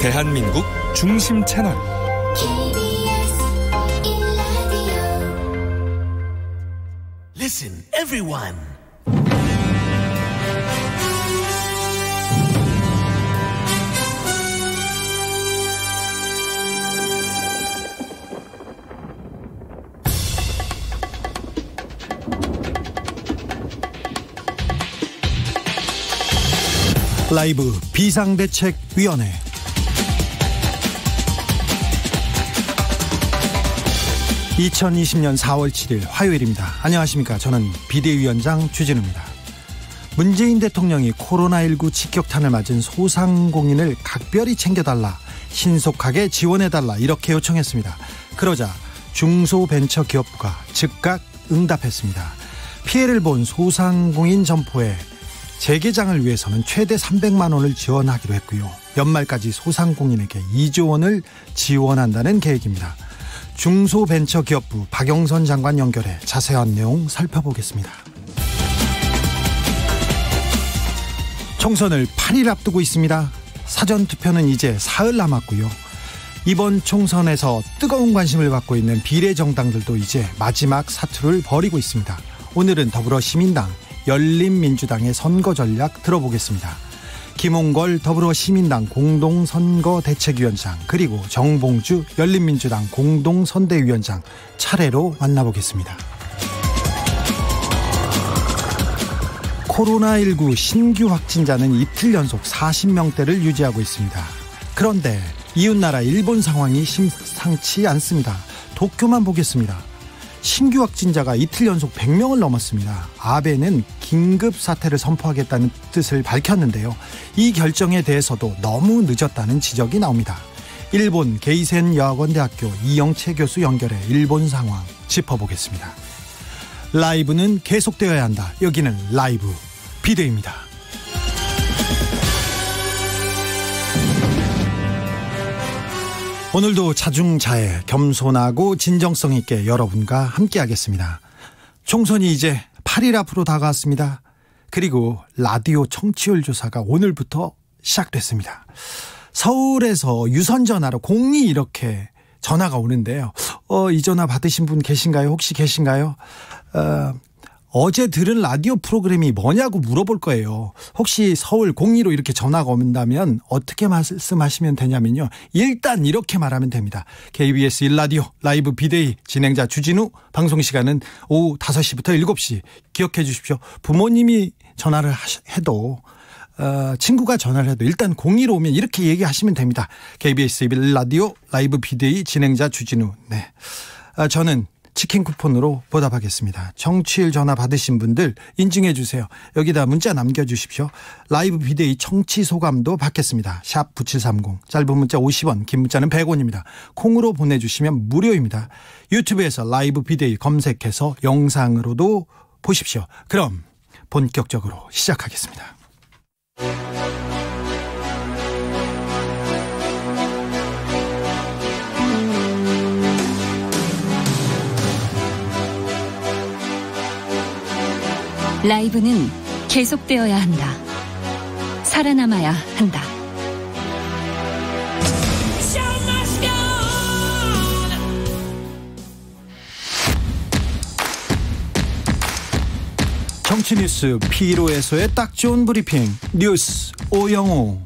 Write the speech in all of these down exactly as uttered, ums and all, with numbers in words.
대한민국 중심 채널 Listen, everyone. 라이브 비상대책위원회. 이천이십년 사월 칠일 화요일입니다. 안녕하십니까. 저는 비대위원장 주진우입니다. 문재인 대통령이 코로나십구 직격탄을 맞은 소상공인을 각별히 챙겨달라, 신속하게 지원해달라 이렇게 요청했습니다. 그러자 중소벤처기업부가 즉각 응답했습니다. 피해를 본 소상공인 점포에 재개장을 위해서는 최대 삼백만 원을 지원하기로 했고요. 연말까지 소상공인에게 이조 원을 지원한다는 계획입니다. 중소벤처기업부 박영선 장관 연결해 자세한 내용 살펴보겠습니다. 총선을 팔 일 앞두고 있습니다. 사전투표는 이제 사흘 남았고요. 이번 총선에서 뜨거운 관심을 받고 있는 비례정당들도 이제 마지막 사투를 벌이고 있습니다. 오늘은 더불어시민당, 열린민주당의 선거 전략 들어보겠습니다. 김홍걸 더불어시민당 공동선거대책위원장, 그리고 정봉주 열린민주당 공동선대위원장 차례로 만나보겠습니다. 코로나십구 신규 확진자는 이틀 연속 사십 명대를 유지하고 있습니다. 그런데 이웃나라 일본 상황이 심상치 않습니다. 도쿄만 보겠습니다. 신규 확진자가 이틀 연속 백 명을 넘었습니다. 아베는 긴급 사태를 선포하겠다는 뜻을 밝혔는데요. 이 결정에 대해서도 너무 늦었다는 지적이 나옵니다. 일본 게이센 여학원대학교 이영채 교수 연결해 일본 상황 짚어보겠습니다. 라이브는 계속되어야 한다. 여기는 라이브 비대위입니다. 오늘도 자중자애, 겸손하고 진정성 있게 여러분과 함께하겠습니다. 총선이 이제 팔 일 앞으로 다가왔습니다. 그리고 라디오 청취율 조사가 오늘부터 시작됐습니다. 서울에서 유선 전화로 공이 이렇게 전화가 오는데요. 어, 이 전화 받으신 분 계신가요? 혹시 계신가요? 어, 어제 들은 라디오 프로그램이 뭐냐고 물어볼 거예요. 혹시 서울 공이로 이렇게 전화가 온다면 어떻게 말씀하시면 되냐면요. 일단 이렇게 말하면 됩니다. 케이비에스 일 라디오 라이브 비데이 진행자 주진우, 방송 시간은 오후 다섯 시부터 일곱 시. 기억해 주십시오. 부모님이 전화를 해도 어, 친구가 전화를 해도 일단 공이로 오면 이렇게 얘기하시면 됩니다. 케이비에스 일 라디오 라이브 비데이 진행자 주진우. 네, 어, 저는 치킨 쿠폰으로 보답하겠습니다. 청취율 전화 받으신 분들 인증해 주세요. 여기다 문자 남겨주십시오. 라이브 비데이 청취 소감도 받겠습니다. 샵 구칠삼공, 짧은 문자 오십 원, 긴 문자는 백 원입니다. 콩으로 보내주시면 무료입니다. 유튜브에서 라이브 비데이 검색해서 영상으로도 보십시오. 그럼 본격적으로 시작하겠습니다. 라이브는 계속되어야 한다. 살아남아야 한다. 정치뉴스 피로에서의 딱 좋은 브리핑 뉴스 오영호.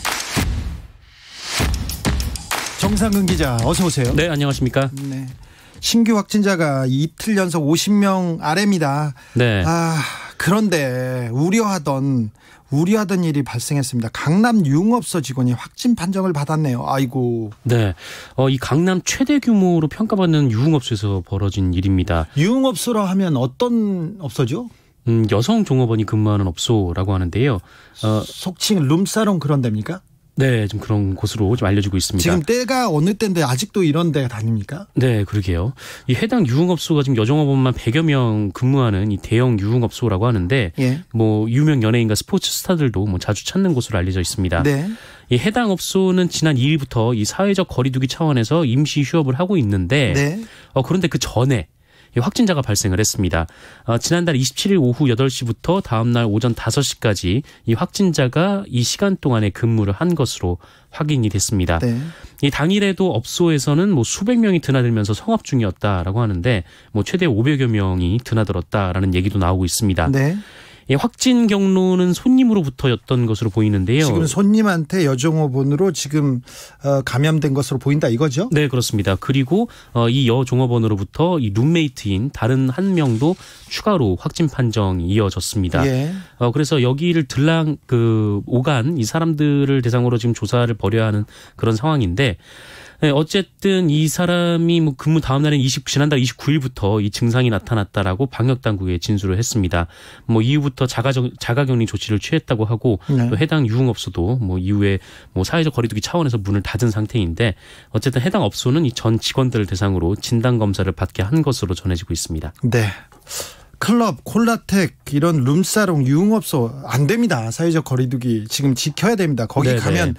정상근 기자 어서 오세요. 네, 안녕하십니까. 네. 신규 확진자가 이틀 연속 오십 명 아래입니다. 네. 아, 그런데 우려하던 우려하던 일이 발생했습니다. 강남 유흥업소 직원이 확진 판정을 받았네요. 아이고. 네. 어, 이 강남 최대 규모로 평가받는 유흥업소에서 벌어진 일입니다. 유흥업소라 하면 어떤 업소죠? 음, 여성 종업원이 근무하는 업소라고 하는데요. 어, 속칭 룸사롱 그런 데입니까? 네, 좀 그런 곳으로 좀 알려지고 있습니다. 지금 때가 어느 때인데 아직도 이런 데 다닙니까? 네, 그러게요. 이 해당 유흥업소가 지금 여종업원만 백여 명 근무하는 이 대형 유흥업소라고 하는데, 예. 뭐 유명 연예인과 스포츠 스타들도 뭐 자주 찾는 곳으로 알려져 있습니다. 네. 이 해당 업소는 지난 이 일부터 이 사회적 거리두기 차원에서 임시 휴업을 하고 있는데, 네. 어, 그런데 그 전에 확진자가 발생을 했습니다. 어, 지난달 이십칠 일 오후 여덟 시부터 다음 날 오전 다섯 시까지 이 확진자가 이 시간 동안에 근무를 한 것으로 확인이 됐습니다. 네. 이 당일에도 업소에서는 뭐 수백 명이 드나들면서 성업 중이었다라고 하는데 뭐 최대 오백여 명이 드나들었다라는 얘기도 나오고 있습니다. 네. 예, 확진 경로는 손님으로부터였던 것으로 보이는데요. 지금 손님한테 여종업원으로 지금 어, 감염된 것으로 보인다 이거죠? 네, 그렇습니다. 그리고 어, 이 여종업원으로부터 이 룸메이트인 다른 한 명도 추가로 확진 판정이 이어졌습니다. 예. 어, 그래서 여기를 들랑 그 오간 이 사람들을 대상으로 지금 조사를 벌여야 하는 그런 상황인데. 네, 어쨌든 이 사람이 뭐 근무 다음 날인 이십 지난달 이십구 일부터 이 증상이 나타났다라고 방역 당국에 진술을 했습니다. 뭐 이후부터 자가 자가격리 조치를 취했다고 하고 네. 또 해당 유흥업소도 뭐 이후에 뭐 사회적 거리두기 차원에서 문을 닫은 상태인데 어쨌든 해당 업소는 이 전 직원들을 대상으로 진단 검사를 받게 한 것으로 전해지고 있습니다. 네. 클럽, 콜라텍 이런 룸사롱 유흥업소 안 됩니다. 사회적 거리두기 지금 지켜야 됩니다. 거기 네네. 가면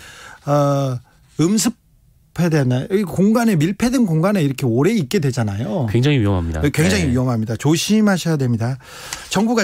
어, 음습 해야 되나요? 이 공간에 밀폐된 공간에 이렇게 오래 있게 되잖아요. 굉장히 위험합니다. 굉장히 네. 위험합니다. 조심하셔야 됩니다. 정부가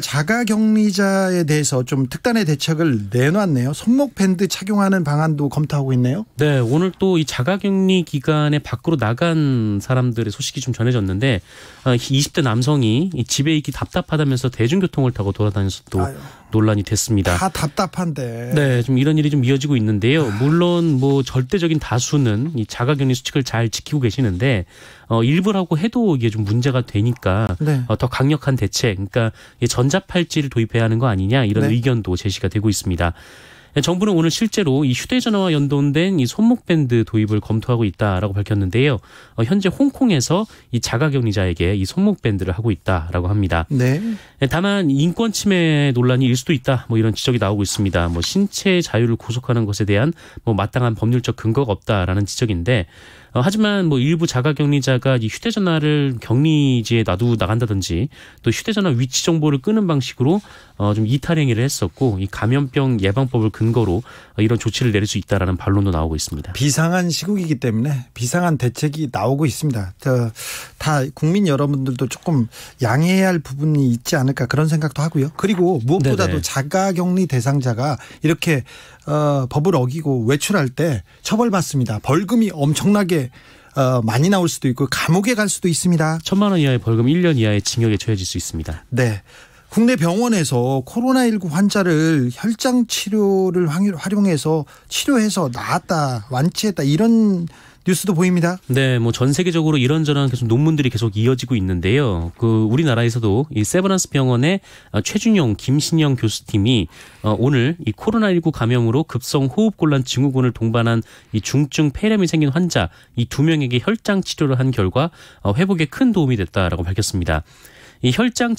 자가격리자에 대해서 좀 특단의 대책을 내놨네요. 손목 밴드 착용하는 방안도 검토하고 있네요. 네, 오늘 또 이 자가격리 기간에 밖으로 나간 사람들의 소식이 좀 전해졌는데 이십 대 남성이 집에 있기 답답하다면서 대중교통을 타고 돌아다녀서 또 아유. 논란이 됐습니다. 다 답답한데. 네, 좀 이런 일이 좀 이어지고 있는데요. 물론 뭐 절대적인 다수는 이 자가격리 수칙을 잘 지키고 계시는데 어, 일부라고 해도 이게 좀 문제가 되니까 네. 어, 더 강력한 대책, 그러니까 전자팔찌를 도입해야 하는 거 아니냐 이런 네. 의견도 제시가 되고 있습니다. 정부는 오늘 실제로 이 휴대전화와 연동된 이 손목밴드 도입을 검토하고 있다라고 밝혔는데요. 어, 현재 홍콩에서 이 자가격리자에게 이 손목밴드를 하고 있다라고 합니다. 네. 다만 인권 침해 논란이 일 수도 있다. 뭐 이런 지적이 나오고 있습니다. 뭐 신체 자유를 구속하는 것에 대한 뭐 마땅한 법률적 근거가 없다라는 지적인데. 어, 하지만 뭐 일부 자가격리자가 이 휴대전화를 격리지에 놔두고 나간다든지 또 휴대전화 위치 정보를 끄는 방식으로 어, 좀 이탈 행위를 했었고 이 감염병 예방법을 근거로 어, 이런 조치를 내릴 수 있다라는 반론도 나오고 있습니다. 비상한 시국이기 때문에 비상한 대책이 나오고 있습니다. 저, 다 국민 여러분들도 조금 양해해야 할 부분이 있지 않을까 그런 생각도 하고요. 그리고 무엇보다도 네네. 자가격리 대상자가 이렇게 어, 법을 어기고 외출할 때 처벌받습니다. 벌금이 엄청나게 어, 많이 나올 수도 있고 감옥에 갈 수도 있습니다. 천만 원 이하의 벌금 일 년 이하의 징역에 처해질 수 있습니다. 네. 국내 병원에서 코로나십구 환자를 혈장 치료를 활용해서 치료해서 나았다, 완치했다 이런 뉴스도 보입니다. 네, 뭐 전 세계적으로 이런저런 계속 논문들이 계속 이어지고 있는데요. 그 우리나라에서도 이 세브란스 병원의 최준용, 김신영 교수팀이 오늘 이 코로나십구 감염으로 급성 호흡곤란 증후군을 동반한 이 중증 폐렴이 생긴 환자 이 두 명에게 혈장 치료를 한 결과 회복에 큰 도움이 됐다라고 밝혔습니다. 이 혈장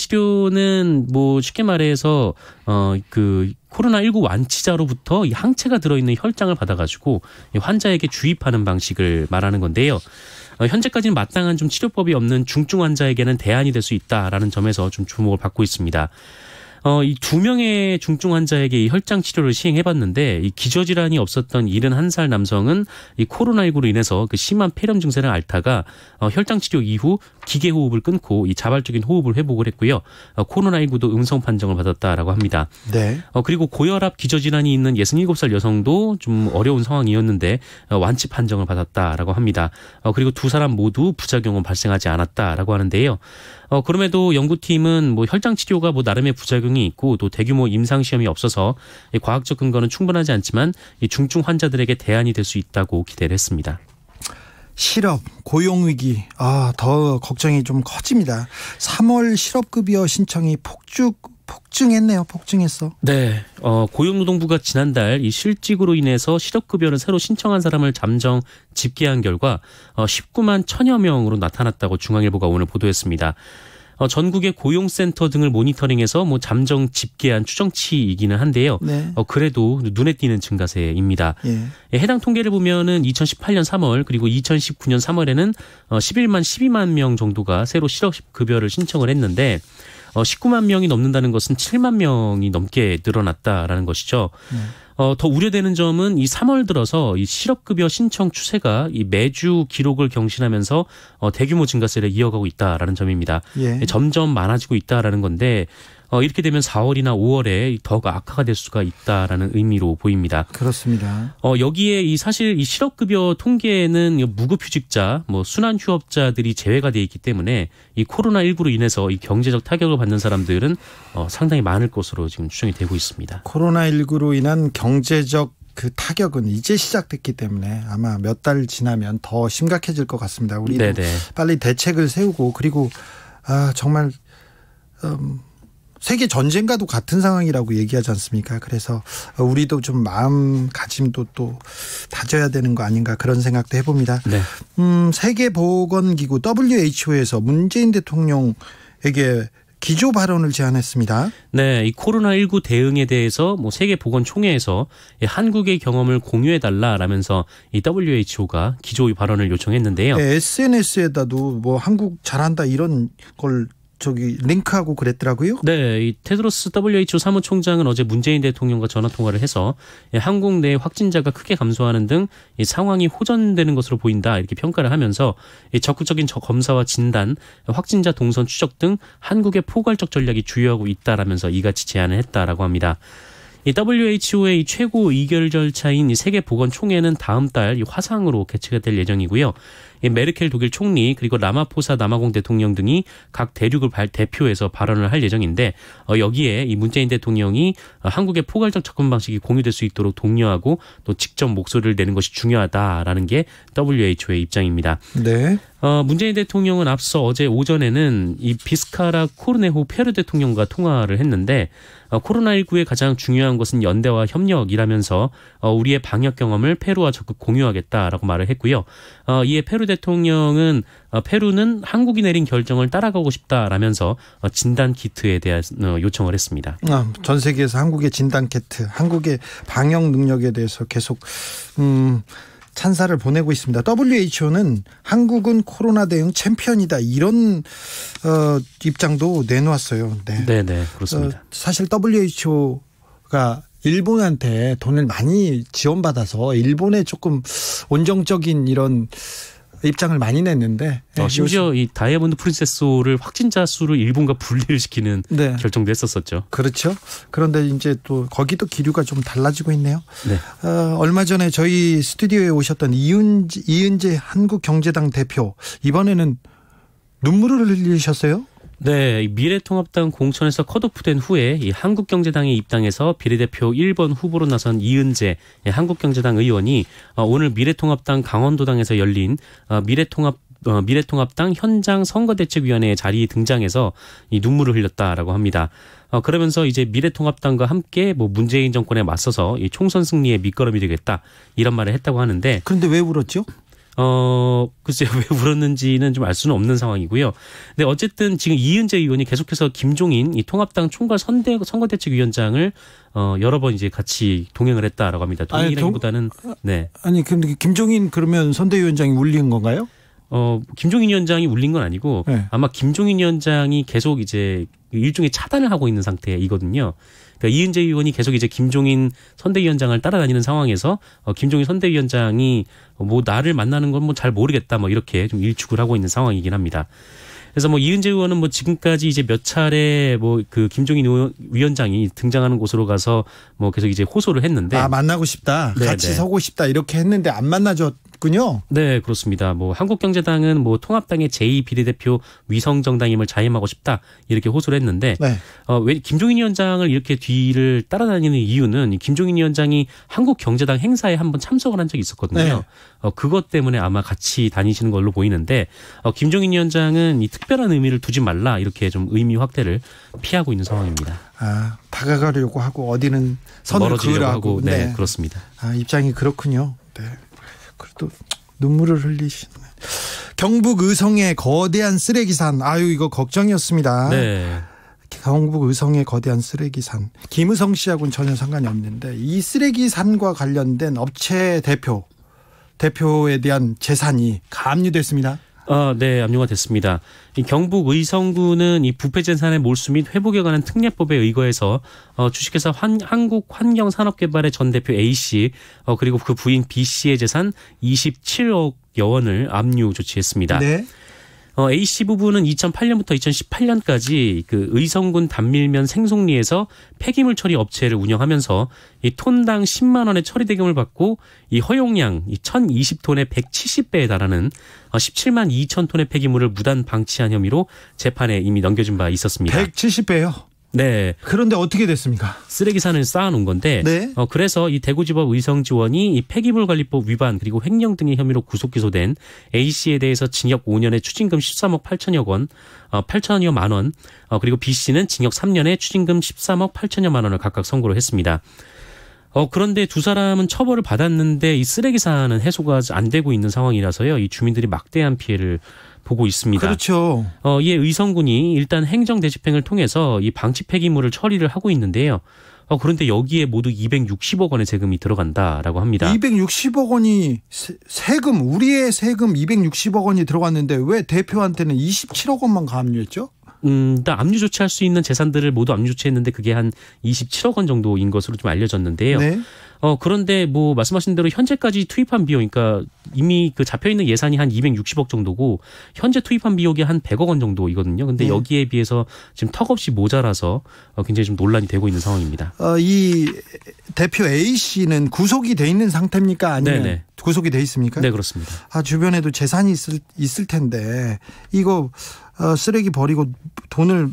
치료는 뭐 쉽게 말해서 어 그 코로나십구 완치자로부터 이 항체가 들어있는 혈장을 받아가지고 환자에게 주입하는 방식을 말하는 건데요. 어, 현재까지는 마땅한 좀 치료법이 없는 중증 환자에게는 대안이 될 수 있다라는 점에서 좀 주목을 받고 있습니다. 어, 이 두 명의 중증 환자에게 이 혈장 치료를 시행해봤는데 이 기저질환이 없었던 일흔한 살 남성은 이 코로나십구로 인해서 그 심한 폐렴 증세를 앓다가 어, 혈장 치료 이후 기계 호흡을 끊고 이 자발적인 호흡을 회복을 했고요. 어, 코로나십구도 음성 판정을 받았다라고 합니다. 네. 어, 그리고 고혈압 기저질환이 있는 예순일곱 살 여성도 좀 어려운 상황이었는데 어, 완치 판정을 받았다라고 합니다. 어, 그리고 두 사람 모두 부작용은 발생하지 않았다라고 하는데요. 어, 그럼에도 연구팀은 뭐 혈장 치료가 뭐 나름의 부작용이 있고 또 대규모 임상 시험이 없어서 이 과학적 근거는 충분하지 않지만 이 중증 환자들에게 대안이 될 수 있다고 기대를 했습니다. 실업, 고용위기, 아, 더 걱정이 좀 커집니다. 삼월 실업급여 신청이 폭죽, 폭증했네요. 폭증했어. 네. 어, 고용노동부가 지난달 이 실직으로 인해서 실업급여를 새로 신청한 사람을 잠정 집계한 결과 어, 십구만 천여 명으로 나타났다고 중앙일보가 오늘 보도했습니다. 어, 전국의 고용센터 등을 모니터링해서 뭐 잠정 집계한 추정치이기는 한데요. 네. 어, 그래도 눈에 띄는 증가세입니다. 예. 예, 해당 통계를 보면은 이천십팔 년 삼월 그리고 이천십구 년 삼월에는 어, 십일만 십이만 명 정도가 새로 실업급여를 신청을 했는데 어, 십구만 명이 넘는다는 것은 칠만 명이 넘게 늘어났다라는 것이죠. 네. 어, 더 우려되는 점은 이 삼월 들어서 이 실업급여 신청 추세가 이 매주 기록을 경신하면서 어, 대규모 증가세를 이어가고 있다라는 점입니다. 예. 점점 많아지고 있다라는 건데 어, 이렇게 되면 사월이나 오월에 더 악화가 될 수가 있다라는 의미로 보입니다. 그렇습니다. 어, 여기에 이 사실 이 실업급여 통계에는 무급휴직자, 뭐 순환휴업자들이 제외가 돼 있기 때문에 이 코로나십구로 인해서 이 경제적 타격을 받는 사람들은 어, 상당히 많을 것으로 지금 추정이 되고 있습니다. 코로나십구로 인한 경제적 그 타격은 이제 시작됐기 때문에 아마 몇 달 지나면 더 심각해질 것 같습니다. 우리도 네네. 빨리 대책을 세우고 그리고 아, 정말 음, 세계 전쟁과도 같은 상황이라고 얘기하지 않습니까? 그래서 우리도 좀 마음가짐도 또 다져야 되는 거 아닌가 그런 생각도 해봅니다. 네. 음, 세계보건기구 더블유에이치오에서 문재인 대통령에게 기조 발언을 제안했습니다. 네, 이 코로나십구 대응에 대해서 뭐 세계보건총회에서 한국의 경험을 공유해달라라면서 이 더블유에이치오가 기조 발언을 요청했는데요. 네, 에스엔에스에다도 뭐 한국 잘한다 이런 걸 저기 링크하고 그랬더라고요. 네, 이 테드로스 더블유에이치오 사무총장은 어제 문재인 대통령과 전화 통화를 해서 한국 내 확진자가 크게 감소하는 등 이 상황이 호전되는 것으로 보인다 이렇게 평가를 하면서 이 적극적인 검사와 진단, 확진자 동선 추적 등 한국의 포괄적 전략이 주요하고 있다라면서 이같이 제안을 했다라고 합니다. 이 더블유에이치오의 최고 의결 절차인 이 세계보건총회는 다음 달 이 화상으로 개최가 될 예정이고요. 이 메르켈 독일 총리 그리고 라마포사 남아공 대통령 등이 각 대륙을 대표해서 발언을 할 예정인데 어, 여기에 이 문재인 대통령이 한국의 포괄적 접근 방식이 공유될 수 있도록 독려하고 또 직접 목소리를 내는 것이 중요하다라는 게 더블유에이치오의 입장입니다. 네. 어, 문재인 대통령은 앞서 어제 오전에는 이 비스카라 코르네호 페루 대통령과 통화를 했는데 어, 코로나십구의 가장 중요한 것은 연대와 협력이라면서 어, 우리의 방역 경험을 페루와 적극 공유하겠다라고 말을 했고요. 어, 이에 페루 대통령은 어, 페루는 한국이 내린 결정을 따라가고 싶다라면서 어, 진단 키트에 대한 어, 요청을 했습니다. 아, 전 세계에서 한국의 진단 키트, 한국의 방역 능력에 대해서 계속 음, 찬사를 보내고 있습니다. 더블유에이치오는 한국은 코로나 대응 챔피언이다 이런 어, 입장도 내놓았어요. 네, 네, 네, 그렇습니다. 어, 사실 더블유에이치오가 일본한테 돈을 많이 지원받아서 일본에 조금 온정적인 이런 입장을 많이 냈는데 어, 심지어 이 다이아몬드 프린세스를 확진자 수를 일본과 분리를 시키는 네. 결정도 했었었죠. 그렇죠. 그런데 이제 또 거기도 기류가 좀 달라지고 있네요. 네. 어, 얼마 전에 저희 스튜디오에 오셨던 이은재, 이은재 한국경제당 대표 이번에는 눈물을 흘리셨어요? 네, 미래통합당 공천에서 컷오프된 후에 이 한국경제당에 입당해서 비례대표 일 번 후보로 나선 이은재 한국경제당 의원이 오늘 미래통합당 강원도당에서 열린 미래통합 어, 미래통합당 현장 선거대책위원회 자리에 등장해서 이 눈물을 흘렸다라고 합니다. 어, 그러면서 이제 미래통합당과 함께 뭐 문재인 정권에 맞서서 이 총선 승리에 밑거름이 되겠다 이런 말을 했다고 하는데. 그런데 왜 울었죠? 어, 글쎄요, 왜 울었는지는 좀 알 수는 없는 상황이고요. 근데 어쨌든 지금 이은재 의원이 계속해서 김종인 이 통합당 총괄 선대, 선거대책위원장을 어, 여러 번 이제 같이 동행을 했다라고 합니다. 동행이라기보다는, 네. 아니, 근데 김종인 그러면 선대위원장이 울린 건가요? 어, 김종인 위원장이 울린 건 아니고 네. 아마 김종인 위원장이 계속 이제 일종의 차단을 하고 있는 상태이거든요. 그러니까 이은재 의원이 계속 이제 김종인 선대위원장을 따라다니는 상황에서 어, 김종인 선대위원장이 뭐 나를 만나는 건 뭐 잘 모르겠다 뭐 이렇게 좀 일축을 하고 있는 상황이긴 합니다. 그래서 뭐 이은재 의원은 뭐 지금까지 이제 몇 차례 뭐 그 김종인 의원, 위원장이 등장하는 곳으로 가서 뭐 계속 이제 호소를 했는데 아 만나고 싶다, 네네. 같이 서고 싶다 이렇게 했는데 안 만나줬군요. 네, 그렇습니다. 뭐 한국경제당은 뭐 통합당의 제이 비례대표 위성정당임을 자임하고 싶다 이렇게 호소를 했는데 네. 어, 왜 김종인 위원장을 이렇게 뒤를 따라다니는 이유는 김종인 위원장이 한국경제당 행사에 한번 참석을 한 적이 있었거든요. 네. 어, 그것 때문에 아마 같이 다니시는 걸로 보이는데 어, 김종인 위원장은 이 특별한 의미를 두지 말라 이렇게 좀 의미 확대를 피하고 있는 상황입니다. 아, 다가가려고 하고 어디는 선을 멀어지려고 그으라고. 하고 네, 네, 그렇습니다. 아, 입장이 그렇군요. 네. 그래도 눈물을 흘리시네. 경북 의성의 거대한 쓰레기산. 아유, 이거 걱정이었습니다. 네. 경북 의성의 거대한 쓰레기산. 김의성 씨하고는 전혀 상관이 없는데 이 쓰레기산과 관련된 업체 대표 대표에 대한 재산이 가압류됐습니다. 아, 네, 압류가 됐습니다. 이 경북 의성군은 이 부패 재산의 몰수 및 회복에 관한 특례법에 의거해서 어, 주식회사 환, 한국환경산업개발의 전 대표 A씨 어, 그리고 그 부인 B씨의 재산 이십칠억여 원을 압류 조치했습니다. 네. 어, A씨 부부는 이천팔 년부터 이천십팔 년까지 그 의성군 단밀면 생송리에서 폐기물 처리 업체를 운영하면서 이 톤당 십만 원의 처리 대금을 받고 이 허용량 이 천이십 톤의 백칠십 배에 달하는 십칠만 이천 톤의 폐기물을 무단 방치한 혐의로 재판에 이미 넘겨진 바 있었습니다. 백칠십 배요? 네. 그런데 어떻게 됐습니까? 쓰레기산을 쌓아놓은 건데, 네. 어, 그래서 이 대구지법 의성지원이 이 폐기물관리법 위반 그리고 횡령 등의 혐의로 구속 기소된 A 씨에 대해서 징역 오 년에 추징금 십삼억 팔천여 원, 어, 팔천여만 원, 어, 그리고 B 씨는 징역 삼 년에 추징금 십삼억 팔천여만 원을 각각 선고를 했습니다. 어, 그런데 두 사람은 처벌을 받았는데 이 쓰레기산은 해소가 안 되고 있는 상황이라서요. 이 주민들이 막대한 피해를 보고 있습니다. 그렇죠. 어, 이에 의성군이 일단 행정 대집행을 통해서 이 방치 폐기물을 처리를 하고 있는데요. 어, 그런데 여기에 모두 이백육십억 원의 세금이 들어간다라고 합니다. 이백육십억 원이 세금, 우리의 세금 이백육십억 원이 들어갔는데 왜 대표한테는 이십칠억 원만 가압류했죠? 음, 일단 압류 조치할 수 있는 재산들을 모두 압류 조치했는데 그게 한 이십칠억 원 정도인 것으로 좀 알려졌는데요. 네. 어, 그런데 뭐 말씀하신 대로 현재까지 투입한 비용, 그러니까 이미 그 잡혀 있는 예산이 한 이백육십억 정도고 현재 투입한 비용이 한 백억 원 정도이거든요. 근데 네. 여기에 비해서 지금 턱없이 모자라서 어, 굉장히 좀 논란이 되고 있는 상황입니다. 어, 이 대표 A 씨는 구속이 돼 있는 상태입니까? 아니면 네네. 구속이 돼 있습니까? 네, 그렇습니다. 아, 주변에도 재산이 있을, 있을 텐데 이거 어, 쓰레기 버리고 돈을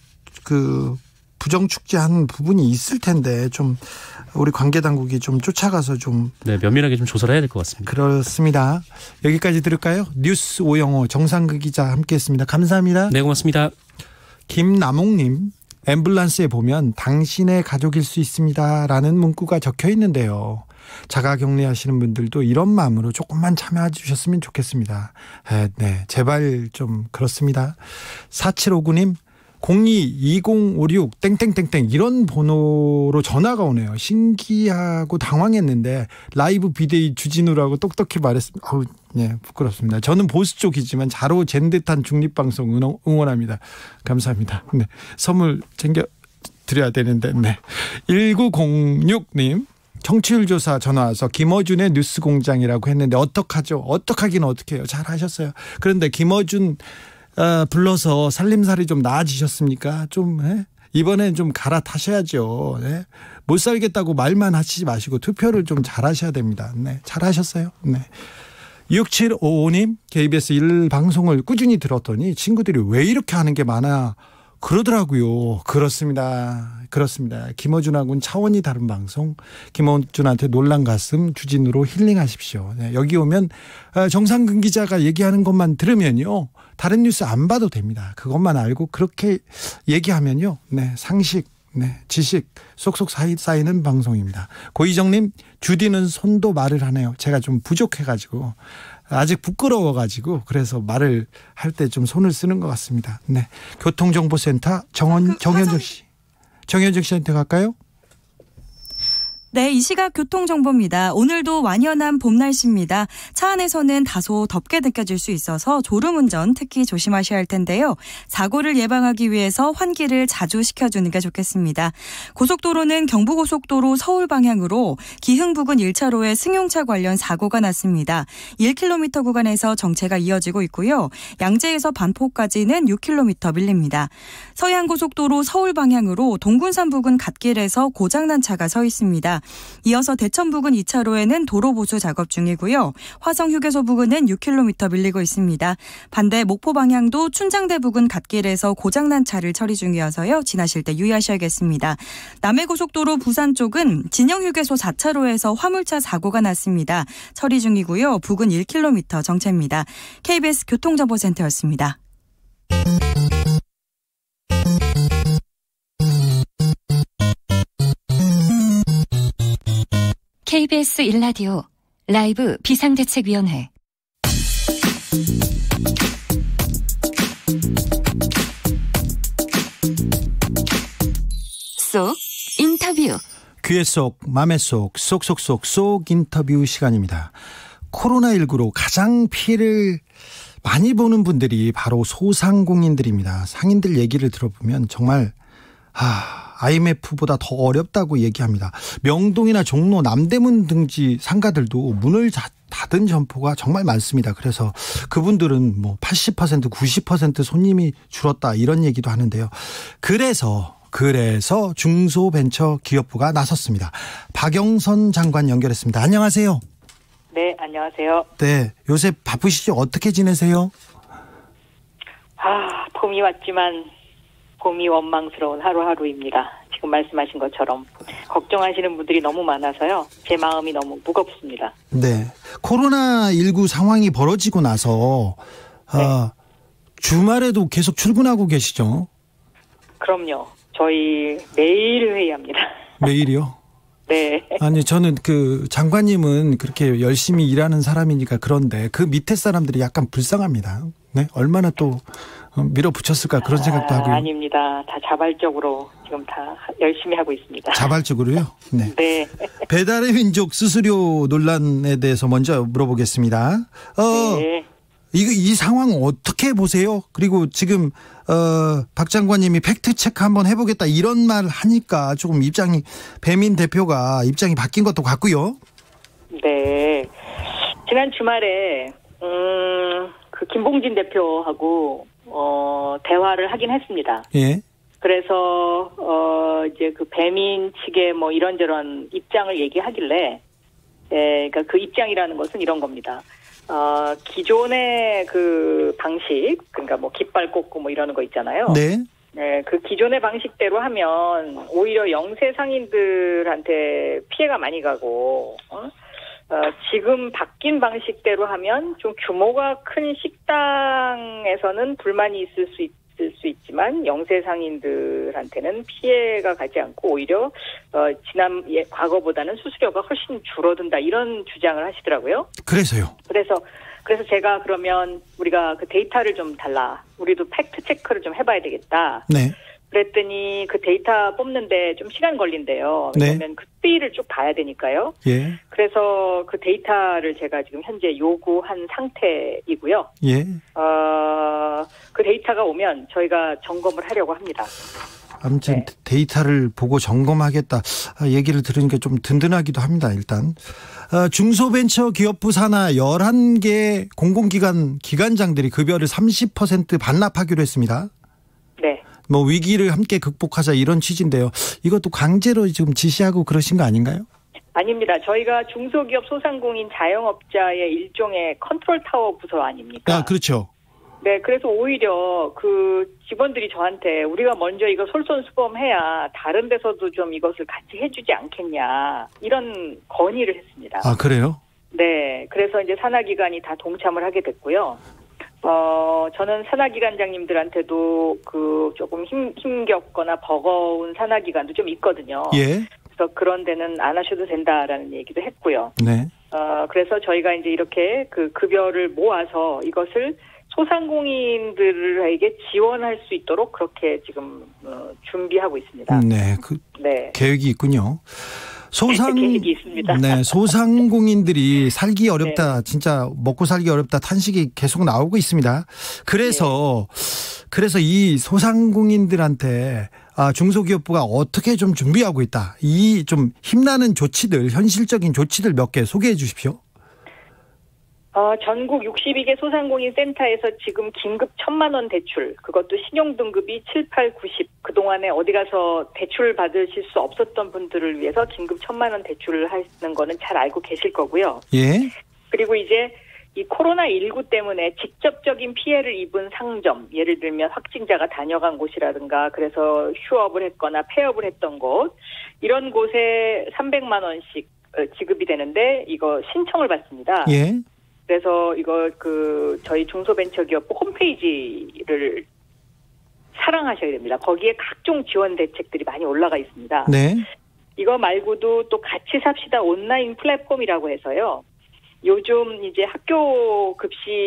그 부정축제한 부분이 있을 텐데 좀 우리 관계 당국이 좀 쫓아가서 좀 네, 면밀하게 좀 조사를 해야 될 것 같습니다. 그렇습니다. 여기까지 들을까요? 뉴스 오영호 정상극 기자 함께했습니다. 감사합니다. 네, 고맙습니다. 김남옥님, 앰뷸런스에 보면 당신의 가족일 수 있습니다라는 문구가 적혀 있는데요. 자가격리하시는 분들도 이런 마음으로 조금만 참여해 주셨으면 좋겠습니다. 네, 네, 제발 좀 그렇습니다. 사칠오구 님, 공이 이공오육 땡땡땡땡 이런 번호로 전화가 오네요. 신기하고 당황했는데 라이브 비데이 주진우라고 똑똑히 말했습니다. 어우, 네, 부끄럽습니다. 저는 보수 쪽이지만 자로 잰 듯한 중립방송 응원합니다. 감사합니다. 네, 선물 챙겨 드려야 되는데. 네. 천구백육 님, 청취율 조사 전화 와서 김어준의 뉴스공장이라고 했는데 어떡하죠? 어떡하긴 어떡해요. 잘 하셨어요. 그런데 김어준 어, 불러서 살림살이 좀 나아지셨습니까? 좀 예? 이번엔 좀 갈아타셔야죠. 예? 못 살겠다고 말만 하시지 마시고 투표를 좀 잘하셔야 됩니다. 네, 잘하셨어요. 네. 육칠오오 님, 케이비에스 일 방송을 꾸준히 들었더니 친구들이 왜 이렇게 하는 게 많아 그러더라고요. 그렇습니다. 그렇습니다. 김어준하고는 차원이 다른 방송. 김어준한테 놀란 가슴 주진우로 힐링하십시오. 네, 여기 오면 정상근 기자가 얘기하는 것만 들으면요, 다른 뉴스 안 봐도 됩니다. 그것만 알고 그렇게 얘기하면요, 네, 상식, 네, 지식 쏙쏙 쌓이는 방송입니다. 고희정님, 주디는 손도 말을 하네요. 제가 좀 부족해가지고 아직 부끄러워가지고 그래서 말을 할 때 좀 손을 쓰는 것 같습니다. 네, 교통정보센터 정원 정현정 씨, 정현정 씨한테 갈까요? 네, 이 시각 교통정보입니다. 오늘도 완연한 봄 날씨입니다. 차 안에서는 다소 덥게 느껴질 수 있어서 졸음운전 특히 조심하셔야 할 텐데요. 사고를 예방하기 위해서 환기를 자주 시켜주는 게 좋겠습니다. 고속도로는 경부고속도로 서울 방향으로 기흥 부근 일 차로에 승용차 관련 사고가 났습니다. 일 킬로미터 구간에서 정체가 이어지고 있고요. 양재에서 반포까지는 육 킬로미터 밀립니다. 서해안고속도로 서울 방향으로 동군산 부근 갓길에서 고장난 차가 서 있습니다. 이어서 대천 부근 이 차로에는 도로 보수 작업 중이고요. 화성 휴게소 부근은 육 킬로미터 밀리고 있습니다. 반대 목포 방향도 춘장대 부근 갓길에서 고장난 차를 처리 중이어서요. 지나실 때 유의하셔야겠습니다. 남해고속도로 부산 쪽은 진영 휴게소 사 차로에서 화물차 사고가 났습니다. 처리 중이고요. 부근 일 킬로미터 정체입니다. 케이비에스 교통정보센터였습니다. 케이비에스 일 라디오 라이브 비상대책위원회 쏙 인터뷰. 귀에 쏙 맘에 쏙 쏙쏙쏙 쏙 인터뷰 시간입니다. 코로나십구로 가장 피해를 많이 보는 분들이 바로 소상공인들입니다. 상인들 얘기를 들어보면 정말 아, 아이엠에프보다 더 어렵다고 얘기합니다. 명동이나 종로, 남대문 등지 상가들도 문을 닫은 점포가 정말 많습니다. 그래서 그분들은 뭐 팔십 퍼센트, 구십 퍼센트 손님이 줄었다 이런 얘기도 하는데요. 그래서 그래서 중소벤처기업부가 나섰습니다. 박영선 장관 연결했습니다. 안녕하세요. 네, 안녕하세요. 네, 요새 바쁘시죠? 어떻게 지내세요? 아, 봄이 왔지만 봄이 원망스러운 하루하루입니다. 지금 말씀하신 것처럼 걱정하시는 분들이 너무 많아서요. 제 마음이 너무 무겁습니다. 네, 코로나십구 상황이 벌어지고 나서 네. 아, 주말에도 계속 출근하고 계시죠? 그럼요. 저희 매일 회의합니다. 매일이요? 네. 아니 저는 그 장관님은 그렇게 열심히 일하는 사람이니까 그런데 그 밑에 사람들이 약간 불쌍합니다. 네, 얼마나 또 밀어붙였을까 그런 생각도 아, 하고요. 아닙니다. 다 자발적으로 지금 다 열심히 하고 있습니다. 자발적으로요? 네. 네. 배달의 민족 수수료 논란에 대해서 먼저 물어보겠습니다. 어, 네. 이, 이 상황 어떻게 보세요? 그리고 지금 어, 박 장관님이 팩트체크 한번 해보겠다 이런 말 하니까 조금 입장이 배민 대표가 입장이 바뀐 것도 같고요. 네. 지난 주말에 음, 그 김봉진 대표하고 어, 대화를 하긴 했습니다. 예. 그래서 어, 이제 그 배민 측의 뭐 이런저런 입장을 얘기하길래, 예, 그러니까 그 입장이라는 것은 이런 겁니다. 어, 기존의 그 방식, 그러니까 뭐 깃발 꽂고 뭐 이러는 거 있잖아요. 네. 네, 그 기존의 방식대로 하면 오히려 영세 상인들한테 피해가 많이 가고, 어? 어, 지금 바뀐 방식대로 하면 좀 규모가 큰 식당에서는 불만이 있을 수 있을 수 있지만 영세 상인들한테는 피해가 가지 않고 오히려 어, 지난 예, 과거보다는 수수료가 훨씬 줄어든다 이런 주장을 하시더라고요. 그래서요. 그래서 그래서 제가 그러면 우리가 그 데이터를 좀 달라. 우리도 팩트 체크를 좀 해봐야 되겠다. 네. 그랬더니 그 데이터 뽑는데 좀 시간 걸린대요. 왜냐하면 네. 그 수위를 쭉 봐야 되니까요. 예. 그래서 그 데이터를 제가 지금 현재 요구한 상태이고요. 예. 어, 그 데이터가 오면 저희가 점검을 하려고 합니다. 아무튼 네. 데이터를 보고 점검하겠다 얘기를 들으니까 좀 든든하기도 합니다. 일단 중소벤처기업부 산하 열한 개 공공기관 기관장들이 급여를 삼십 퍼센트 반납하기로 했습니다. 네. 뭐 위기를 함께 극복하자 이런 취지인데요. 이것도 강제로 지금 지시하고 그러신 거 아닌가요? 아닙니다. 저희가 중소기업 소상공인 자영업자의 일종의 컨트롤 타워 부서 아닙니까? 아, 그렇죠. 네, 그래서 오히려 그 직원들이 저한테 우리가 먼저 이거 솔선수범해야 다른 데서도 좀 이것을 같이 해주지 않겠냐 이런 건의를 했습니다. 아, 그래요? 네, 그래서 이제 산하기관이 다 동참을 하게 됐고요. 어, 저는 산하기관장님들한테도 그 조금 힘, 힘겹거나 버거운 산하기관도 좀 있거든요. 예. 그래서 그런 데는 안 하셔도 된다라는 얘기도 했고요. 네. 어, 그래서 저희가 이제 이렇게 그 급여를 모아서 이것을 소상공인들에게 지원할 수 있도록 그렇게 지금 어, 준비하고 있습니다. 네, 그 네. 계획이 있군요. 소상 계획이 있습니다. 네, 소상공인들이 살기 어렵다, 네. 진짜 먹고 살기 어렵다 탄식이 계속 나오고 있습니다. 그래서 네. 그래서 이 소상공인들한테 아, 중소기업부가 어떻게 좀 준비하고 있다. 이 좀 힘나는 조치들, 현실적인 조치들 몇 개 소개해 주십시오. 어, 전국 육십이 개 소상공인 센터에서 지금 긴급 천만 원 대출, 그것도 신용등급이 칠, 팔, 구십, 그동안에 어디 가서 대출 받으실 수 없었던 분들을 위해서 긴급 천만 원 대출을 하는 거는 잘 알고 계실 거고요. 예. 그리고 이제 이 코로나십구 때문에 직접적인 피해를 입은 상점, 예를 들면 확진자가 다녀간 곳이라든가 그래서 휴업을 했거나 폐업을 했던 곳, 이런 곳에 삼백만 원씩 지급이 되는데 이거 신청을 받습니다. 예. 그래서 이거 그 저희 중소벤처기업 홈페이지를 사랑하셔야 됩니다. 거기에 각종 지원 대책들이 많이 올라가 있습니다. 네. 이거 말고도 또 같이 삽시다 온라인 플랫폼이라고 해서요. 요즘 이제 학교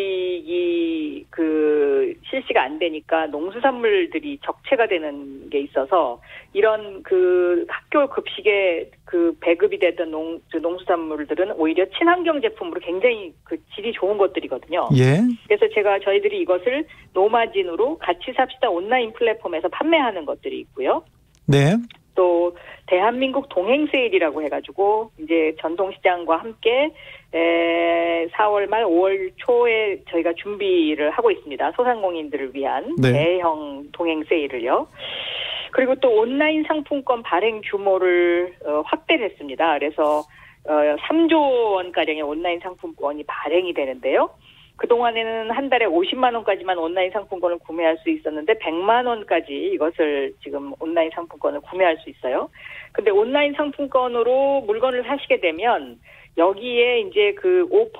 급식이 그 실시가 안 되니까 농수산물들이 적체가 되는 게 있어서 이런 그 학교 급식에 그 배급이 되던 농, 농수산물들은 오히려 친환경 제품으로 굉장히 그 질이 좋은 것들이거든요. 예. 그래서 제가 저희들이 이것을 노마진으로 같이 삽시다 온라인 플랫폼에서 판매하는 것들이 있고요. 네. 또 대한민국 동행 세일이라고 해가지고 이제 전통시장과 함께 에, 사월 말 오월 초에 저희가 준비를 하고 있습니다. 소상공인들을 위한 네. 대형 동행 세일을요. 그리고 또 온라인 상품권 발행 규모를 어, 확대를 했습니다. 그래서 어, 삼조 원가량의 온라인 상품권이 발행이 되는데요. 그동안에는 한 달에 오십만 원까지만 온라인 상품권을 구매할 수 있었는데 백만 원까지 이것을 지금 온라인 상품권을 구매할 수 있어요. 근데 온라인 상품권으로 물건을 사시게 되면 여기에 이제 그 오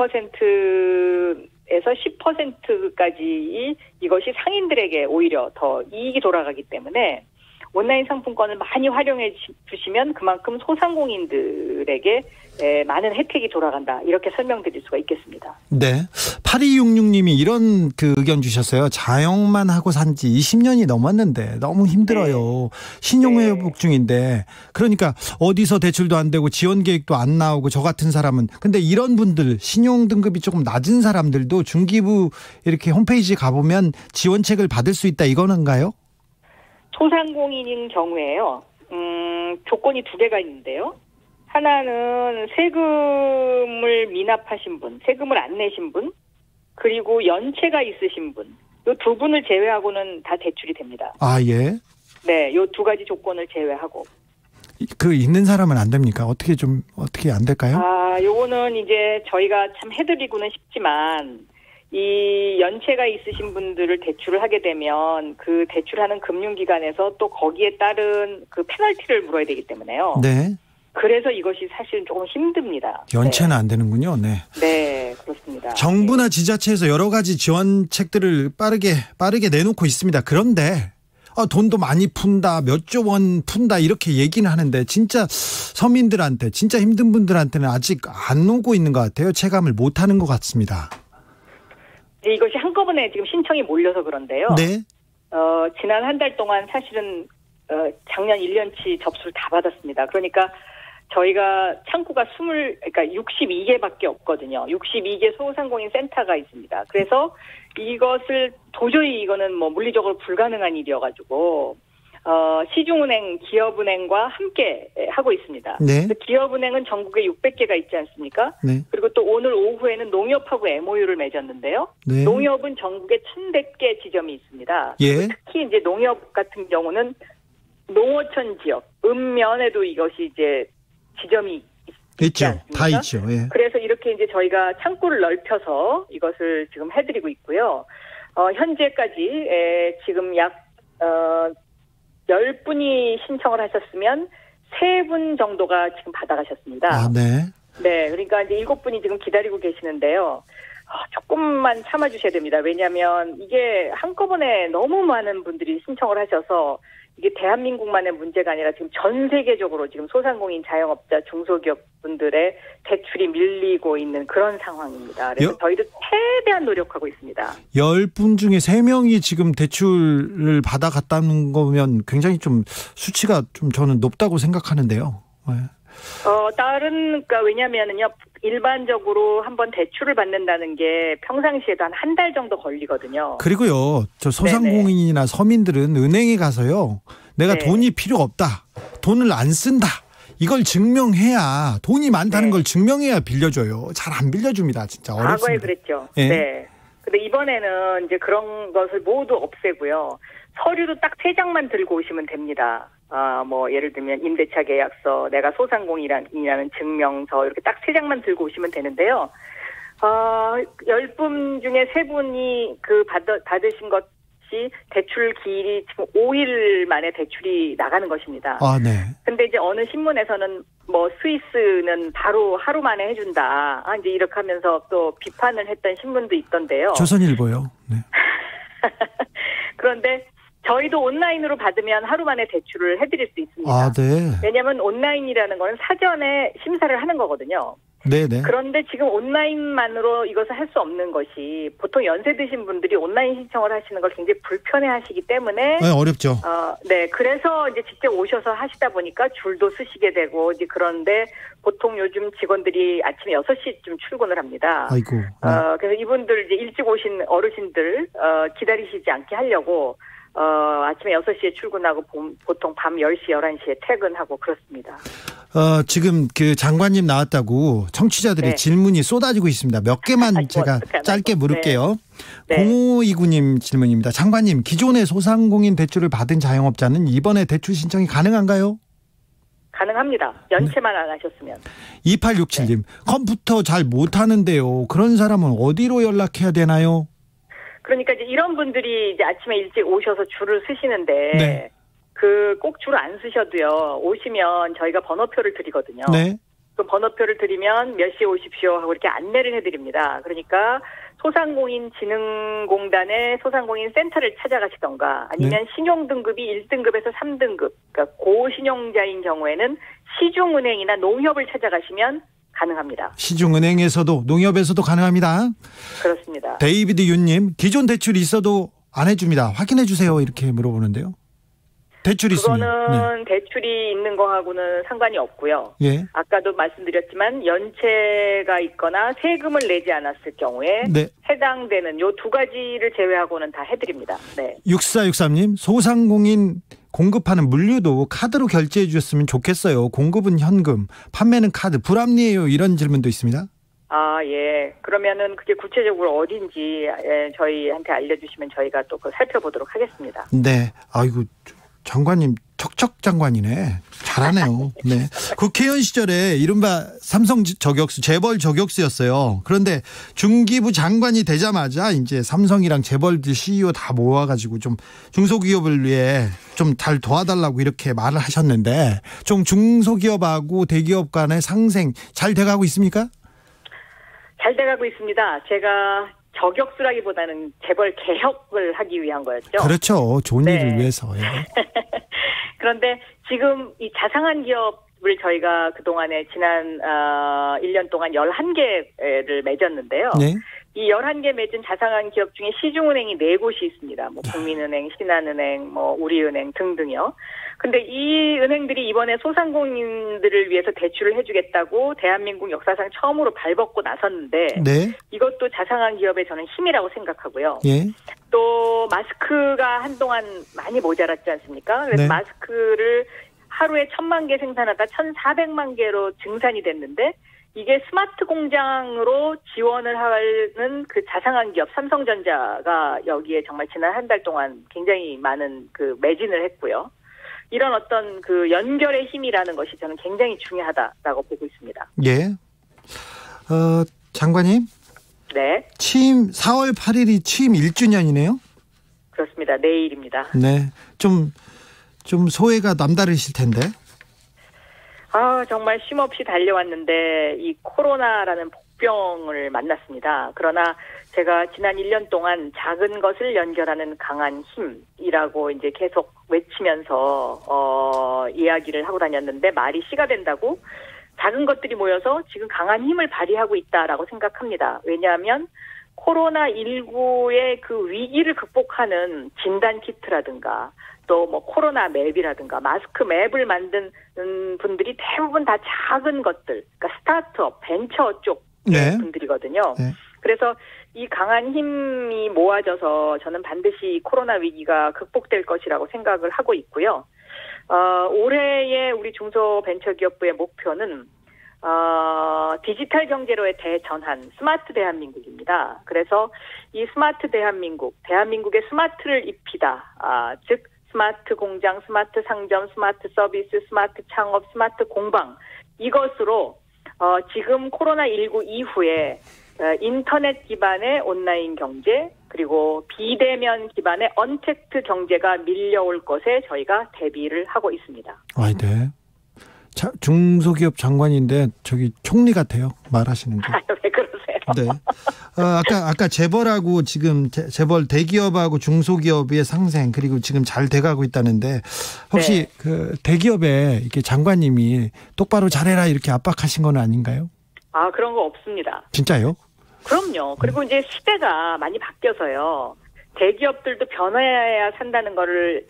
퍼센트에서 십 퍼센트까지 이것이 상인들에게 오히려 더 이익이 돌아가기 때문에 온라인 상품권을 많이 활용해 주시면 그만큼 소상공인들에게 많은 혜택이 돌아간다. 이렇게 설명드릴 수가 있겠습니다. 네. 팔이육육 님이 이런 그 의견 주셨어요. 자영만 하고 산 지 이십 년이 넘었는데 너무 힘들어요. 네. 신용회복 네. 중인데 그러니까 어디서 대출도 안 되고 지원 계획도 안 나오고 저 같은 사람은 근데 이런 분들 신용 등급이 조금 낮은 사람들도 중기부 이렇게 홈페이지 가보면 지원책을 받을 수 있다 이거는가요? 소상공인인 경우에요. 음, 조건이 두 개가 있는데요. 하나는 세금을 미납하신 분, 세금을 안 내신 분, 그리고 연체가 있으신 분. 이 두 분을 제외하고는 다 대출이 됩니다. 아, 예? 네, 이 두 가지 조건을 제외하고. 그 있는 사람은 안 됩니까? 어떻게 좀, 어떻게 안 될까요? 아, 요거는 이제 저희가 참 해드리고는 싶지만, 이 연체가 있으신 분들을 대출을 하게 되면 그 대출하는 금융기관에서 또 거기에 따른 그 페널티를 물어야 되기 때문에요. 네. 그래서 이것이 사실은 조금 힘듭니다. 연체는 네. 안 되는군요. 네. 네, 그렇습니다. 정부나 네. 지자체에서 여러 가지 지원책들을 빠르게 빠르게 내놓고 있습니다. 그런데 어, 돈도 많이 푼다, 몇 조 원 푼다 이렇게 얘기는 하는데 진짜 서민들한테 진짜 힘든 분들한테는 아직 안 오고 있는 것 같아요. 체감을 못하는 것 같습니다. 이것이 한꺼번에 지금 신청이 몰려서 그런데요. 네. 어, 지난 한 달 동안 사실은 어, 작년 일 년치 접수를 다 받았습니다. 그러니까 저희가 창구가 스물, 그러니까 육십이 개밖에 없거든요. 육십이 개 소상공인 센터가 있습니다. 그래서 이것을 도저히 이거는 뭐 물리적으로 불가능한 일이어가지고 어, 시중은행, 기업은행과 함께 하고 있습니다. 네. 기업은행은 전국에 육백 개가 있지 않습니까? 네. 그리고 또 오늘 오후에는 농협하고 엠오유를 맺었는데요. 네. 농협은 전국에 천백 개 지점이 있습니다. 예. 특히 이제 농협 같은 경우는 농어촌 지역, 읍면에도 이것이 이제 지점이 있지 있죠. 않습니까? 다 있죠. 예. 그래서 이렇게 이제 저희가 창구를 넓혀서 이것을 지금 해드리고 있고요. 어, 현재까지 에, 지금 약 어, 열 분이 신청을 하셨으면 세 분 정도가 지금 받아가셨습니다. 아, 네. 네, 그러니까 이제 일곱 분이 지금 기다리고 계시는데요. 어, 조금만 참아주셔야 됩니다. 왜냐하면 이게 한꺼번에 너무 많은 분들이 신청을 하셔서 이게 대한민국만의 문제가 아니라 지금 전 세계적으로 지금 소상공인 자영업자 중소기업 분들의 대출이 밀리고 있는 그런 상황입니다. 그래서 여, 저희도 최대한 노력하고 있습니다. 열 분 중에 세 명이 지금 대출을 받아갔다는 거면 굉장히 좀 수치가 좀 저는 높다고 생각하는데요. 네. 어, 다른, 그러니까 왜냐면은요, 일반적으로 한번 대출을 받는다는 게 평상시에도 한 한 달 정도 걸리거든요. 그리고요, 저 소상공인이나 네네. 서민들은 은행에 가서요, 내가 네. 돈이 필요 없다, 돈을 안 쓴다, 이걸 증명해야, 돈이 많다는 네. 걸 증명해야 빌려줘요. 잘 안 빌려줍니다, 진짜. 어렵습니다. 과거에 그랬죠. 네. 네. 근데 이번에는 이제 그런 것을 모두 없애고요. 서류도 딱 세 장만 들고 오시면 됩니다. 아, 뭐, 예를 들면, 임대차 계약서, 내가 소상공인이라는 증명서, 이렇게 딱 세 장만 들고 오시면 되는데요. 어, 열 분 중에 세 분이 그 받, 받으신 것이 대출 기일이 지금 오 일 만에 대출이 나가는 것입니다. 아, 네. 근데 이제 어느 신문에서는 뭐, 스위스는 바로 하루 만에 해준다. 아, 이제 이렇게 하면서 또 비판을 했던 신문도 있던데요. 조선일보요. 네. 그런데, 저희도 온라인으로 받으면 하루 만에 대출을 해드릴 수 있습니다. 아, 네. 왜냐하면 온라인이라는 거는 사전에 심사를 하는 거거든요. 네네. 그런데 지금 온라인만으로 이것을 할 수 없는 것이 보통 연세 드신 분들이 온라인 신청을 하시는 걸 굉장히 불편해하시기 때문에 네, 어렵죠. 어, 네, 그래서 이제 직접 오셔서 하시다 보니까 줄도 서시게 되고 이제 그런데 보통 요즘 직원들이 아침 여섯 시쯤 출근을 합니다. 아이고. 네. 어, 그래서 이분들 이제 일찍 오신 어르신들 어, 기다리시지 않게 하려고 어, 아침에 여섯 시에 출근하고 보통 밤 열 시, 열한 시에 퇴근하고 그렇습니다. 어, 지금 그 장관님 나왔다고 청취자들의 네. 질문이 쏟아지고 있습니다. 몇 개만 아이고, 제가 어떡하나. 짧게 물을게요. 네. 공오이구 님 질문입니다. 장관님, 기존의 소상공인 대출을 받은 자영업자는 이번에 대출 신청이 가능한가요? 가능합니다. 연체만 안 하셨으면. 이팔육칠 님, 네. 컴퓨터 잘 못하는데요. 그런 사람은 어디로 연락해야 되나요? 그러니까 이제 이런 분들이 이제 아침에 일찍 오셔서 줄을 쓰시는데 네. 그 꼭 줄을 안 쓰셔도요. 오시면 저희가 번호표를 드리거든요. 네. 그 번호표를 드리면 몇 시에 오십시오 하고 이렇게 안내를 해드립니다. 그러니까 소상공인진흥공단의 소상공인 센터를 찾아가시던가 아니면 네. 신용등급이 일 등급에서 삼 등급 그러니까 고신용자인 경우에는 시중은행이나 농협을 찾아가시면 가능합니다. 시중은행에서도 농협에서도 가능합니다. 그렇습니다. 데이비드 윤님, 기존 대출이 있어도 안 해줍니다. 확인해 주세요. 이렇게 물어보는데요. 대출이 있으면. 그거는 대출이 있는 거하고는 상관이 없고요. 예. 아까도 말씀드렸지만 연체가 있거나 세금을 내지 않았을 경우에 네. 해당되는 요 두 가지를 제외하고는 다 해드립니다. 네. 육사육삼 님, 소상공인 공급하는 물류도 카드로 결제해 주셨으면 좋겠어요. 공급은 현금, 판매는 카드, 불합리해요. 이런 질문도 있습니다. 아, 예. 그러면은 그게 구체적으로 어딘지 예, 저희한테 알려주시면 저희가 또 그걸 살펴보도록 하겠습니다. 네. 아이고, 장관님 척척 장관이네. 잘하네요. 네. 국회의원 시절에 이른바 삼성 저격수, 재벌 저격수였어요. 그런데 중기부 장관이 되자마자 이제 삼성이랑 재벌들 씨이오 다 모아가지고 좀 중소기업을 위해 좀 잘 도와달라고 이렇게 말을 하셨는데 좀 중소기업하고 대기업 간의 상생 잘 돼가고 있습니까? 잘 돼가고 있습니다. 제가 저격수라기보다는 재벌 개혁을 하기 위한 거였죠. 그렇죠. 좋은 네. 일을 위해서. 예. 그런데 지금 이 자상한 기업을 저희가 그동안에 지난 어, 일 년 동안 열한 개를 맺었는데요. 네. 이 열한 개 맺은 자상한 기업 중에 시중은행이 네 곳이 있습니다. 뭐 국민은행, 신한은행, 뭐 우리은행 등등요. 근데 이 은행들이 이번에 소상공인들을 위해서 대출을 해주겠다고 대한민국 역사상 처음으로 발벗고 나섰는데 네. 이것도 자상한 기업의 저는 힘이라고 생각하고요. 예. 또 마스크가 한동안 많이 모자랐지 않습니까? 그래서 네. 마스크를 하루에 천만 개 생산하다 천사백만 개로 증산이 됐는데 이게 스마트 공장으로 지원을 하는 그 자상한 기업 삼성전자가 여기에 정말 지난 한 달 동안 굉장히 많은 그 매진을 했고요. 이런 어떤 그 연결의 힘이라는 것이 저는 굉장히 중요하다라고 보고 있습니다. 예. 어, 장관님. 네. 취임 사월 팔일이 취임 일 주년이네요. 그렇습니다. 내일입니다. 네. 좀, 좀 소회가 남다르실 텐데. 아, 정말 쉼없이 달려왔는데 이 코로나라는 복병을 만났습니다. 그러나 제가 지난 일 년 동안 작은 것을 연결하는 강한 힘이라고 이제 계속 외치면서 어, 이야기를 하고 다녔는데 말이 씨가 된다고 작은 것들이 모여서 지금 강한 힘을 발휘하고 있다라고 생각합니다. 왜냐하면 코로나십구의 그 위기를 극복하는 진단 키트라든가 또 뭐 코로나 맵이라든가 마스크 맵을 만든 분들이 대부분 다 작은 것들, 그러니까 스타트업, 벤처 쪽 네. 분들이거든요. 네. 그래서 이 강한 힘이 모아져서 저는 반드시 코로나 위기가 극복될 것이라고 생각을 하고 있고요. 어, 올해의 우리 중소벤처기업부의 목표는 어, 디지털 경제로의 대전환, 스마트 대한민국입니다. 그래서 이 스마트 대한민국, 대한민국의 스마트를 입히다. 아, 즉 스마트 공장, 스마트 상점, 스마트 서비스, 스마트 창업, 스마트 공방 이것으로 어, 지금 코로나십구 이후에 어, 인터넷 기반의 온라인 경제 그리고 비대면 기반의 언택트 경제가 밀려올 것에 저희가 대비를 하고 있습니다. 아, 네. 자, 중소기업 장관인데 저기 총리 같아요. 말하시는 게. 아, 왜 그러세요? 네. 어, 아까 아까 재벌하고 지금 재, 재벌 대기업하고 중소기업의 상생 그리고 지금 잘 돼가고 있다는데 혹시 네. 그 대기업에 이렇게 장관님이 똑바로 잘해라 이렇게 압박하신 건 아닌가요? 아, 그런 거 없습니다. 진짜요? 그럼요. 그리고 이제 시대가 많이 바뀌어서요. 대기업들도 변화해야 산다는 거를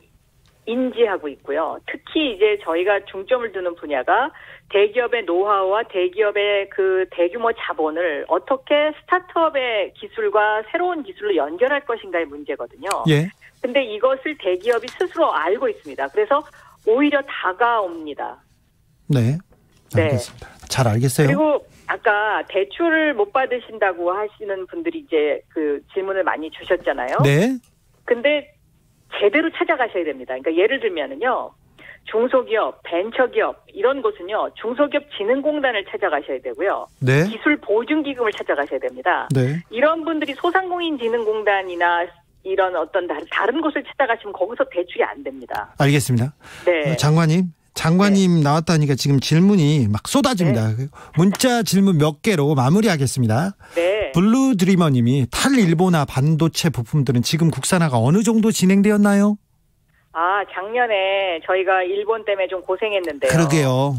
인지하고 있고요. 특히 이제 저희가 중점을 두는 분야가 대기업의 노하우와 대기업의 그 대규모 자본을 어떻게 스타트업의 기술과 새로운 기술로 연결할 것인가의 문제거든요. 예. 근데 이것을 대기업이 스스로 알고 있습니다. 그래서 오히려 다가옵니다. 네. 알겠습니다. 네. 잘 알겠어요. 그리고 아까 대출을 못 받으신다고 하시는 분들이 이제 그 질문을 많이 주셨잖아요. 네. 근데 제대로 찾아가셔야 됩니다. 그러니까 예를 들면은요. 중소기업, 벤처기업 이런 곳은요. 중소기업진흥공단을 찾아가셔야 되고요. 네. 기술보증기금을 찾아가셔야 됩니다. 네. 이런 분들이 소상공인진흥공단이나 이런 어떤 다른 곳을 찾아가시면 거기서 대출이 안 됩니다. 알겠습니다. 네. 장관님. 장관님 네. 나왔다니까 지금 질문이 막 쏟아집니다. 네. 문자 질문 몇 개로 마무리하겠습니다. 네. 블루드리머님이 탈일보나 반도체 부품들은 지금 국산화가 어느 정도 진행되었나요? 아, 작년에 저희가 일본 때문에 좀 고생했는데요. 그러게요.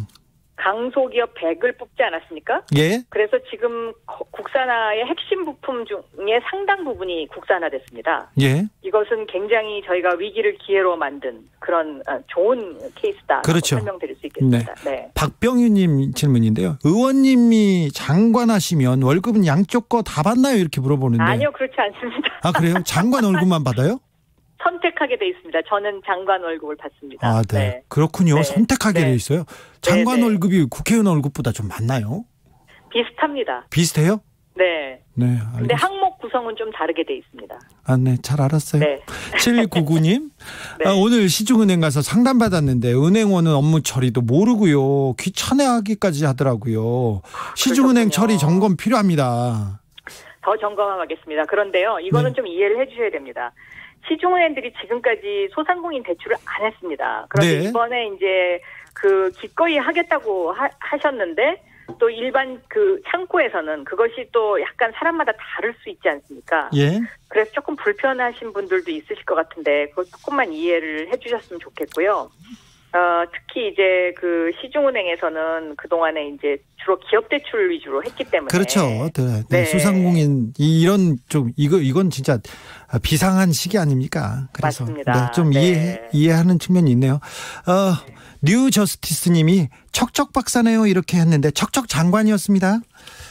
강소기업 백을 뽑지 않았습니까? 예. 그래서 지금 국산화의 핵심 부품 중에 상당 부분이 국산화됐습니다. 예. 이것은 굉장히 저희가 위기를 기회로 만든 그런 좋은 케이스다. 그렇죠. 설명드릴 수 있겠습니다. 네. 네. 박병유님 질문인데요. 의원님이 장관 하시면 월급은 양쪽 거 다 받나요? 이렇게 물어보는데. 아니요, 그렇지 않습니다. 아, 그래요? 장관 월급만 받아요? 선택하게 돼 있습니다. 저는 장관 월급을 받습니다. 아, 네. 네. 그렇군요. 네. 선택하게 돼 네. 있어요. 장관 네, 네. 월급이 국회의원 월급보다 좀 많나요? 비슷합니다. 비슷해요? 네. 네. 근데 항목 구성은 좀 다르게 돼 있습니다. 아, 네. 잘 알았어요. 네. 칠구구님. 네. 아, 오늘 시중은행 가서 상담받았는데 은행원은 업무 처리도 모르고요. 귀찮아하기까지 하더라고요. 시중은행 그렇군요. 처리 점검 필요합니다. 더 점검하겠습니다. 그런데요. 이거는 네. 좀 이해를 해 주셔야 됩니다. 시중은행들이 지금까지 소상공인 대출을 안 했습니다. 그런데 네. 이번에 이제 그 기꺼이 하겠다고 하, 하셨는데 또 일반 그 창구에서는 그것이 또 약간 사람마다 다를 수 있지 않습니까? 예. 그래서 조금 불편하신 분들도 있으실 것 같은데 그걸 조금만 이해를 해주셨으면 좋겠고요. 어, 특히 이제 그 시중은행에서는 그동안에 이제 주로 기업 대출 위주로 했기 때문에. 그렇죠. 네. 네. 소상공인 이런 좀 이거 이건 진짜 비상한 시기 아닙니까? 그래서 맞습니다. 네, 좀 네. 이해 이해하는 측면이 있네요. 어, 뉴 저스티스님이 척척 박사네요 이렇게 했는데 척척 장관이었습니다.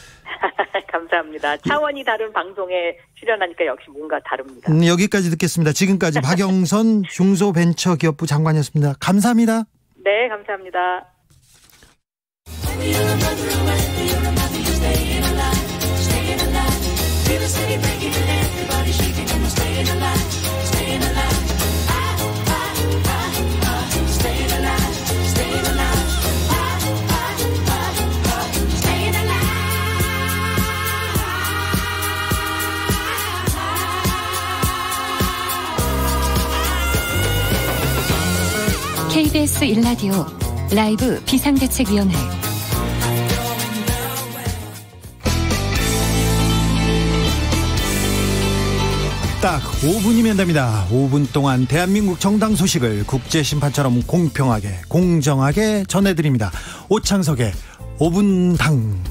감사합니다. 차원이 다른 방송에 출연하니까 역시 뭔가 다릅니다. 음, 여기까지 듣겠습니다. 지금까지 박영선 중소벤처기업부 장관이었습니다. 감사합니다. 네, 감사합니다. 케이비에스 일 라디오 라이브 비상대책위원회 딱 오 분이면 됩니다. 오 분 동안 대한민국 정당 소식을 국제심판처럼 공평하게 공정하게 전해드립니다. 오창석의 오 분당.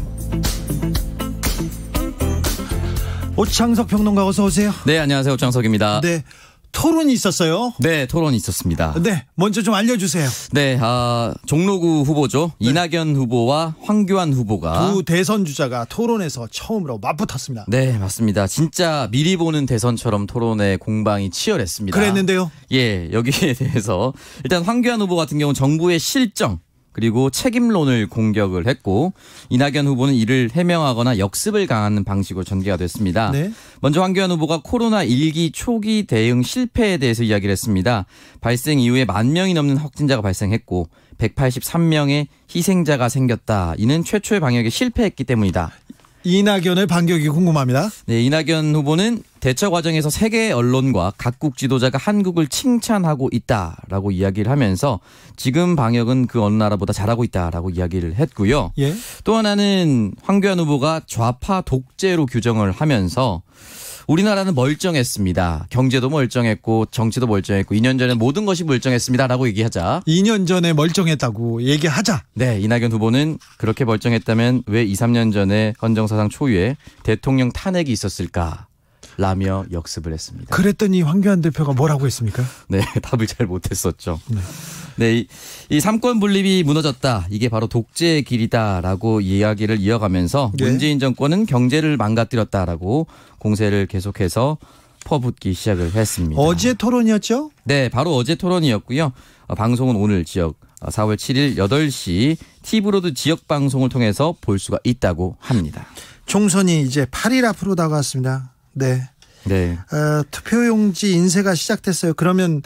오창석 평론가 어서 오세요. 네, 안녕하세요. 오창석입니다. 네, 토론이 있었어요. 네, 토론이 있었습니다. 네, 먼저 좀 알려주세요. 네, 아, 종로구 후보죠. 네. 이낙연 후보와 황교안 후보가 두 대선 주자가 토론에서 처음으로 맞붙었습니다. 네, 맞습니다. 진짜 미리 보는 대선처럼 토론의 공방이 치열했습니다. 그랬는데요. 예, 여기에 대해서 일단 황교안 후보 같은 경우는 정부의 실정 그리고 책임론을 공격을 했고 이낙연 후보는 이를 해명하거나 역습을 가하는 방식으로 전개가 됐습니다. 네. 먼저 황교안 후보가 코로나 일기 초기 대응 실패에 대해서 이야기를 했습니다. 발생 이후에 만 명이 넘는 확진자가 발생했고 백팔십삼 명의 희생자가 생겼다. 이는 최초의 방역에 실패했기 때문이다. 이낙연의 반격이 궁금합니다. 네, 이낙연 후보는 대처 과정에서 세계 언론과 각국 지도자가 한국을 칭찬하고 있다라고 이야기를 하면서 지금 방역은 그 어느 나라보다 잘하고 있다라고 이야기를 했고요. 예. 또 하나는 황교안 후보가 좌파 독재로 규정을 하면서 우리나라는 멀쩡했습니다. 경제도 멀쩡했고 정치도 멀쩡했고 이 년 전에 모든 것이 멀쩡했습니다라고 얘기하자. 이 년 전에 멀쩡했다고 얘기하자. 네, 이낙연 후보는 그렇게 멀쩡했다면 왜 이, 삼 년 전에 헌정사상 초유의 대통령 탄핵이 있었을까? 라며 역습을 했습니다. 그랬더니 황교안 대표가 뭐라고 했습니까? 네, 답을 잘 못했었죠. 네. 네, 이, 이 삼권 분립이 무너졌다. 이게 바로 독재의 길이다라고 이야기를 이어가면서 네. 문재인 정권은 경제를 망가뜨렸다라고 공세를 계속해서 퍼붓기 시작을 했습니다. 어제 토론이었죠? 네, 바로 어제 토론이었고요. 어, 방송은 오늘 지역 어, 사월 칠일 여덟 시 티브로드 지역 방송을 통해서 볼 수가 있다고 합니다. 총선이 이제 팔 일 앞으로 다가왔습니다. 네. 네. 어, 투표용지 인쇄가 시작됐어요. 그러면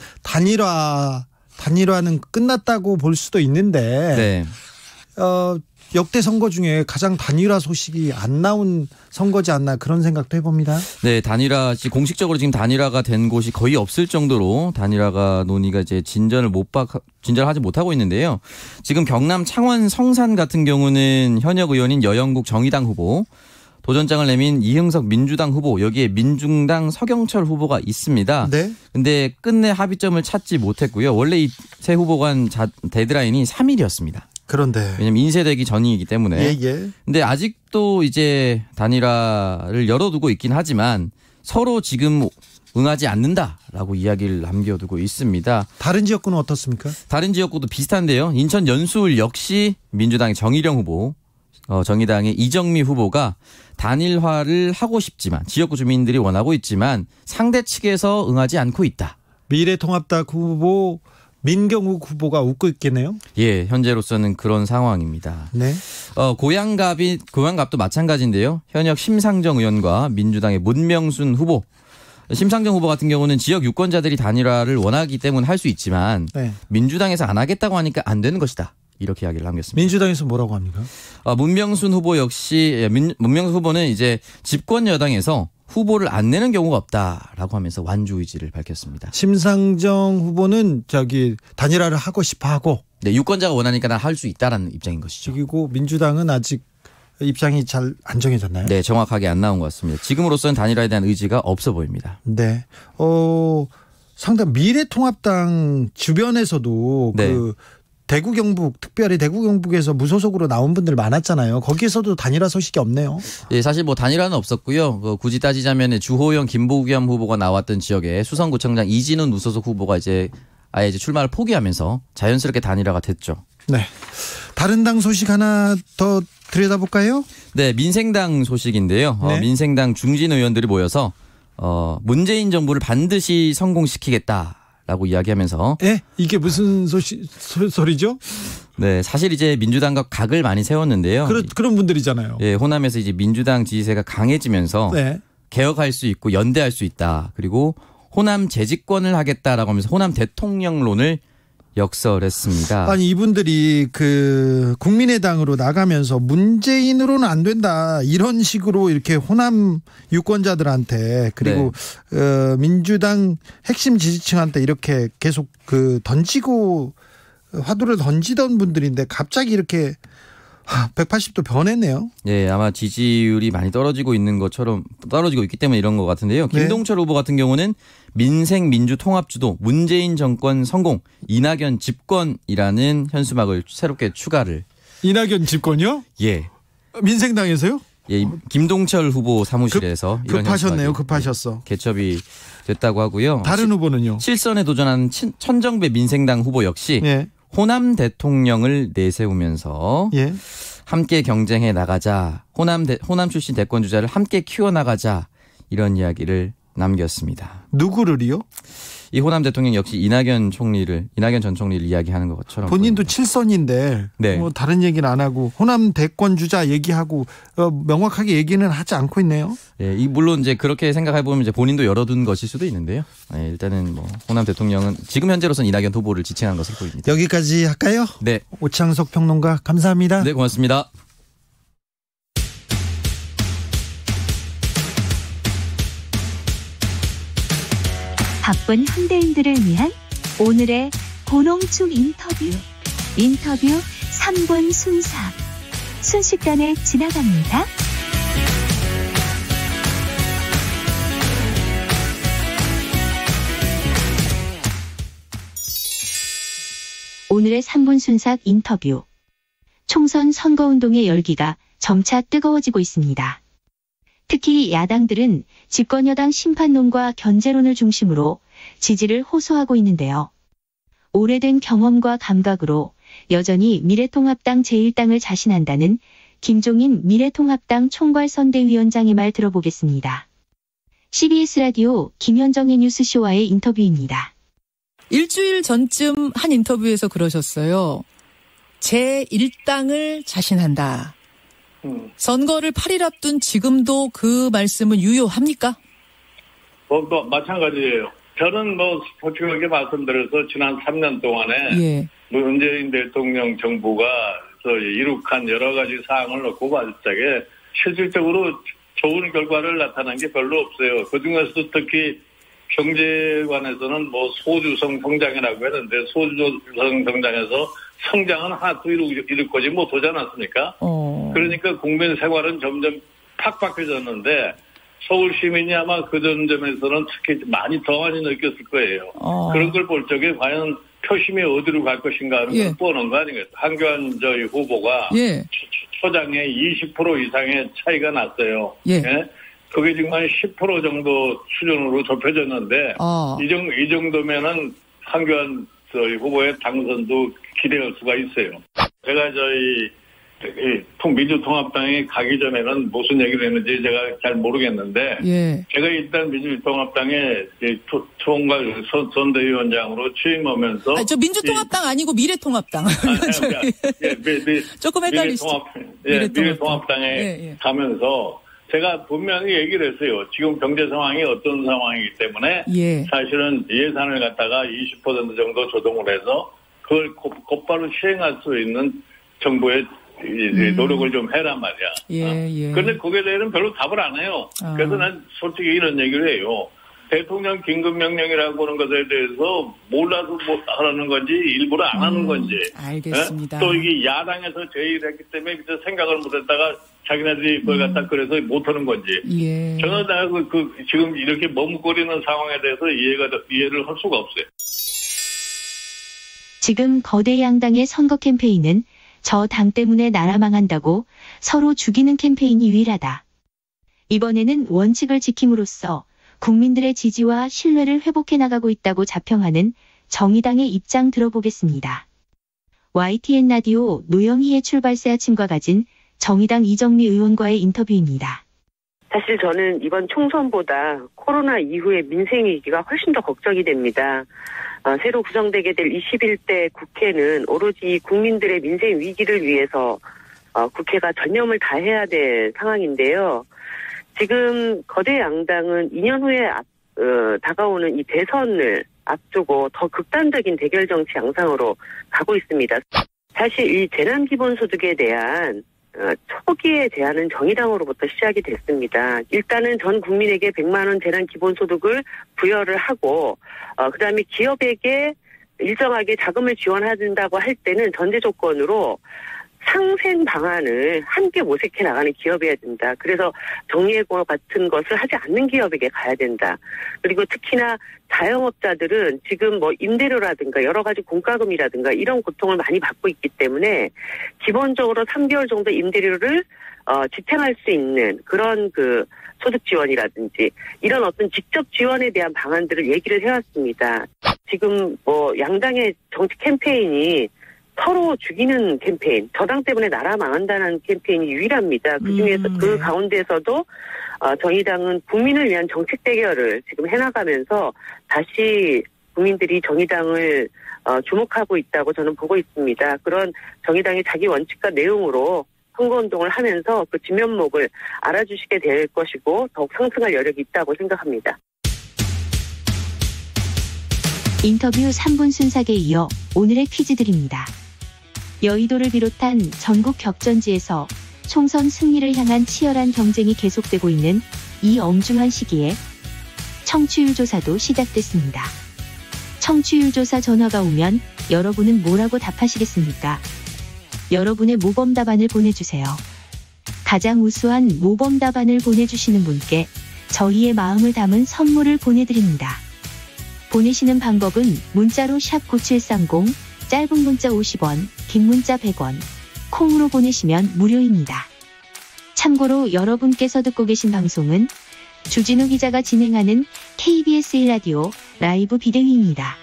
단일화 단일화는 끝났다고 볼 수도 있는데 네. 어, 역대 선거 중에 가장 단일화 소식이 안 나온 선거지 않나 그런 생각도 해봅니다. 네, 단일화 공식적으로 지금 단일화가 된 곳이 거의 없을 정도로 단일화가 논의가 이제 진전을 못 박, 진전하지 못하고 있는데요. 지금 경남 창원 성산 같은 경우는 현역 의원인 여영국 정의당 후보, 도전장을 내민 이흥석 민주당 후보, 여기에 민중당 서경철 후보가 있습니다. 네. 근데 끝내 합의점을 찾지 못했고요. 원래 이 세 후보 간 데드라인이 삼 일이었습니다. 그런데 왜냐면 인쇄되기 전이기 때문에. 예, 예. 근데 아직도 이제 단일화를 열어두고 있긴 하지만 서로 지금 응하지 않는다라고 이야기를 남겨두고 있습니다. 다른 지역구는 어떻습니까? 다른 지역구도 비슷한데요. 인천 연수울 역시 민주당의 정일영 후보, 어, 정의당의 이정미 후보가 단일화를 하고 싶지만 지역구 주민들이 원하고 있지만 상대 측에서 응하지 않고 있다. 미래통합당 후보 민경욱 후보가 웃고 있겠네요. 예, 현재로서는 그런 상황입니다. 네. 어, 고양갑이 고양갑도 마찬가지인데요. 현역 심상정 의원과 민주당의 문명순 후보. 심상정 후보 같은 경우는 지역 유권자들이 단일화를 원하기 때문에 할 수 있지만 네. 민주당에서 안 하겠다고 하니까 안 되는 것이다. 이렇게 이야기를 남겼습니다. 민주당에서 뭐라고 합니까? 어, 문명순 후보 역시 민, 문명순 후보는 이제 집권 여당에서 후보를 안 내는 경우가 없다라고 하면서 완주 의지를 밝혔습니다. 심상정 후보는 저기 단일화를 하고 싶어 하고 네, 유권자가 원하니까 난 할 수 있다라는 입장인 것이죠. 그리고 민주당은 아직 입장이 잘 안 정해졌나요? 네, 정확하게 안 나온 것 같습니다. 지금으로서는 단일화에 대한 의지가 없어 보입니다. 네. 어, 상당 미래통합당 주변에서도 네. 그 대구 경북 특별히 대구 경북에서 무소속으로 나온 분들 많았잖아요. 거기에서도 단일화 소식이 없네요. 예, 사실 뭐 단일화는 없었고요. 그 굳이 따지자면 주호영, 김보겸 후보가 나왔던 지역에 수성구청장 이진훈 무소속 후보가 이제 아예 이제 출마를 포기하면서 자연스럽게 단일화가 됐죠. 네. 다른 당 소식 하나 더 들여다볼까요? 네, 민생당 소식인데요. 네. 어, 민생당 중진 의원들이 모여서 어, 문재인 정부를 반드시 성공시키겠다. 라고 이야기하면서 예? 이게 무슨 소시, 소, 소리죠? 네, 사실 이제 민주당과 각을 많이 세웠는데요. 그런 그런 분들이잖아요. 예, 호남에서 이제 민주당 지지세가 강해지면서 네. 개혁할 수 있고 연대할 수 있다. 그리고 호남 재집권을 하겠다라고 하면서 호남 대통령론을 역설했습니다. 아니 이분들이 그 국민의당으로 나가면서 문재인으로는 안 된다 이런 식으로 이렇게 호남 유권자들한테 그리고 네. 어, 민주당 핵심 지지층한테 이렇게 계속 그 던지고 화두를 던지던 분들인데 갑자기 이렇게 백팔십 도 변했네요. 예, 아마 지지율이 많이 떨어지고 있는 것처럼 떨어지고 있기 때문에 이런 것 같은데요. 김동철 네. 후보 같은 경우는 민생 민주 통합주도 문재인 정권 성공 이낙연 집권이라는 현수막을 새롭게 추가를. 이낙연 집권이요? 예. 민생당에서요? 예, 김동철 후보 사무실에서 급, 급하셨네요. 급하셨어. 개첩이 됐다고 하고요. 다른 후보는요? 실선에 도전한 천정배 민생당 후보 역시 예. 호남 대통령을 내세우면서 예. 함께 경쟁해 나가자. 호남 대, 호남 출신 대권 주자를 함께 키워나가자. 이런 이야기를 남겼습니다. 누구를요? 이 호남 대통령 역시 이낙연 총리를 이낙연 전 총리를 이야기하는 것처럼 본인도 칠선인데 네. 뭐 다른 얘기는 안 하고 호남 대권 주자 얘기하고 어, 명확하게 얘기는 하지 않고 있네요. 예, 이 물론 이제 그렇게 생각해 보면 이제 본인도 열어둔 것일 수도 있는데요. 예, 일단은 뭐 호남 대통령은 지금 현재로서는 이낙연 후보를 지칭한 것으로 보입니다. 여기까지 할까요? 네. 오창석 평론가 감사합니다. 네, 고맙습니다. 바쁜 현대인들을 위한 오늘의 고농축 인터뷰. 인터뷰 삼 번 순사. 순식간에 지나갑니다. 오늘의 삼 분 순삭 인터뷰. 총선 선거운동의 열기가 점차 뜨거워지고 있습니다. 특히 야당들은 집권여당 심판론과 견제론을 중심으로 지지를 호소하고 있는데요. 오래된 경험과 감각으로 여전히 미래통합당 제일 당을 자신한다는 김종인 미래통합당 총괄선대위원장의 말 들어보겠습니다. 씨비에스 라디오 김현정의 뉴스쇼와의 인터뷰입니다. 일주일 전쯤 한 인터뷰에서 그러셨어요. 제일 당을 자신한다. 음. 선거를 팔 일 앞둔 지금도 그 말씀은 유효합니까? 뭐, 뭐 마찬가지예요. 저는 뭐 솔직하게 말씀드려서 지난 삼 년 동안에 예. 문재인 대통령 정부가 이룩한 여러 가지 사항을 놓고 봤을 적에 실질적으로 좋은 결과를 나타난 게 별로 없어요. 그중에서도 특히 경제관에서는 뭐 소주성 성장이라고 했는데 소주성 성장에서 성장은 하나도 이룰 거지 못하지 않았습니까? 어. 그러니까 국민 생활은 점점 팍팍해졌는데 서울 시민이 아마 그 점에서는 특히 많이 더 많이 느꼈을 거예요. 어. 그런 걸 볼 적에 과연 표심이 어디로 갈 것인가 하는 예. 걸 뻔한 거 아니겠어요? 한교안 저희 후보가 예. 초장에 이십 퍼센트 이상의 차이가 났어요. 예. 예? 그게 지금 한 십 퍼센트 정도 수준으로 좁혀졌는데 아. 이, 정, 이 정도면은 한교안 저희 후보의 당선도 기대할 수가 있어요. 제가 저희 민주통합당에 가기 전에는 무슨 얘기를 했는지 제가 잘 모르겠는데 예. 제가 일단 민주통합당에 총괄 선대위원장으로 취임하면서 아니, 저 민주통합당 이, 아니고 미래통합당. 아, 예, 미, 미, 조금 헷갈리시죠? 미래통합, 예, 미래통합당. 미래통합당에 예, 예. 가면서 제가 분명히 얘기를 했어요. 지금 경제 상황이 어떤 상황이기 때문에 예. 사실은 예산을 갖다가 이십 퍼센트 정도 조정을 해서 그걸 곧바로 시행할 수 있는 정부의 음. 노력을 좀 해란 말이야. 예, 예. 그런데 거기에 대해서는 별로 답을 안 해요. 아. 그래서 난 솔직히 이런 얘기를 해요. 대통령 긴급명령이라고 하는 것에 대해서 몰라서 못 하라는 건지 일부러 안 하는 건지. 음, 알겠습니다. 예? 또 이게 야당에서 제의를 했기 때문에 생각을 못했다가 자기네들이 그걸 갖다 음. 그래서 못하는 건지. 예. 저는 다 그, 그 지금 이렇게 머뭇거리는 상황에 대해서 이해가 이해를 할 수가 없어요. 지금 거대 양당의 선거 캠페인은 저 당 때문에 나라 망한다고 서로 죽이는 캠페인이 유일하다. 이번에는 원칙을 지킴으로써 국민들의 지지와 신뢰를 회복해 나가고 있다고 자평하는 정의당의 입장 들어보겠습니다. 와이티엔 라디오 노영희의 출발세 아침과 가진 정의당 이정미 의원과의 인터뷰입니다. 사실 저는 이번 총선보다 코로나 이후의 민생 위기가 훨씬 더 걱정이 됩니다. 어, 새로 구성되게 될 이십일 대 국회는 오로지 국민들의 민생 위기를 위해서 어, 국회가 전념을 다해야 될 상황인데요. 지금 거대 양당은 이 년 후에 앞, 어, 다가오는 이 대선을 앞두고 더 극단적인 대결 정치 양상으로 가고 있습니다. 사실 이 재난기본소득에 대한 어, 초기의 제안은 정의당으로부터 시작이 됐습니다. 일단은 전 국민에게 백만 원 재난기본소득을 부여를 하고 어, 그다음에 기업에게 일정하게 자금을 지원한다고 할 때는 전제 조건으로 상생 방안을 함께 모색해 나가는 기업이어야 된다. 그래서 정리해고 같은 것을 하지 않는 기업에게 가야 된다. 그리고 특히나 자영업자들은 지금 뭐 임대료라든가 여러 가지 공과금이라든가 이런 고통을 많이 받고 있기 때문에 기본적으로 삼 개월 정도 임대료를 어, 지탱할 수 있는 그런 그 소득 지원이라든지 이런 어떤 직접 지원에 대한 방안들을 얘기를 해왔습니다. 지금 뭐 양당의 정치 캠페인이 서로 죽이는 캠페인, 저당 때문에 나라 망한다는 캠페인이 유일합니다. 그중에서 음, 네. 그 가운데서도 어, 정의당은 국민을 위한 정책 대결을 지금 해나가면서 다시 국민들이 정의당을 어, 주목하고 있다고 저는 보고 있습니다. 그런 정의당의 자기 원칙과 내용으로 선거운동을 하면서 그 진면목을 알아주시게 될 것이고 더욱 상승할 여력이 있다고 생각합니다. 인터뷰 삼 분 순삭에 이어 오늘의 퀴즈 드립니다. 여의도를 비롯한 전국 격전지에서 총선 승리를 향한 치열한 경쟁이 계속되고 있는 이 엄중한 시기에 청취율 조사도 시작됐습니다. 청취율 조사 전화가 오면 여러분은 뭐라고 답하시겠습니까? 여러분의 모범 답안을 보내주세요. 가장 우수한 모범 답안을 보내주시는 분께 저희의 마음을 담은 선물을 보내드립니다. 보내시는 방법은 문자로 샵 구칠삼공, 짧은 문자 오십 원, 긴 문자 백 원, 콩으로 보내시면 무료입니다. 참고로 여러분께서 듣고 계신 방송은 주진우 기자가 진행하는 케이비에스 일 라디오 라이브 비대위입니다.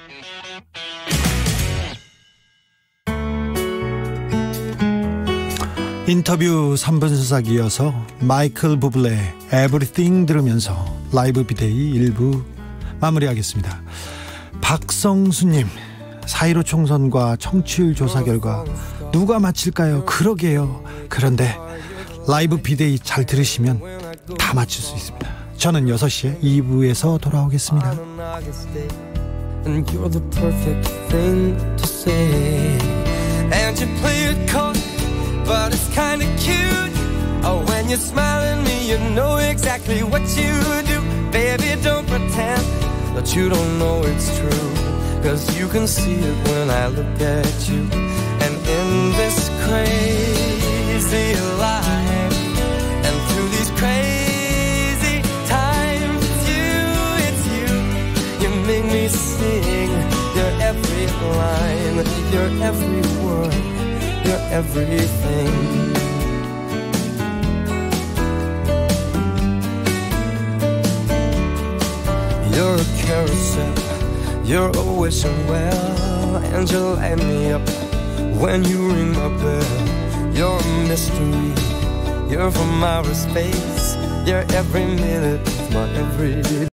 인터뷰 삼 분 수사기 이어서 마이클 부블레 Everything 들으면서 라이브 비데이 일부 마무리하겠습니다. 박성수님, 사일오 총선과 청취율 조사 결과 누가 맞힐까요? 그러게요. 그런데 라이브 비데이 잘 들으시면 다 맞출 수 있습니다. 저는 여섯 시에 이 부에서 돌아오겠습니다. And you're the perfect thing to say. And you play it cold, but it's kinda cute. Oh, when you smile at me, you know exactly what you do. Baby, don't pretend that you don't know it's true. Cause you can see it when I look at you. And in this crazy life, and through these crazy times, it's you, it's you. You make me sing your every line, your every word, your everything. You're a carousel, you're always well, and you light me up when you ring my bell. You're a mystery, you're from outer space, you're every minute of my every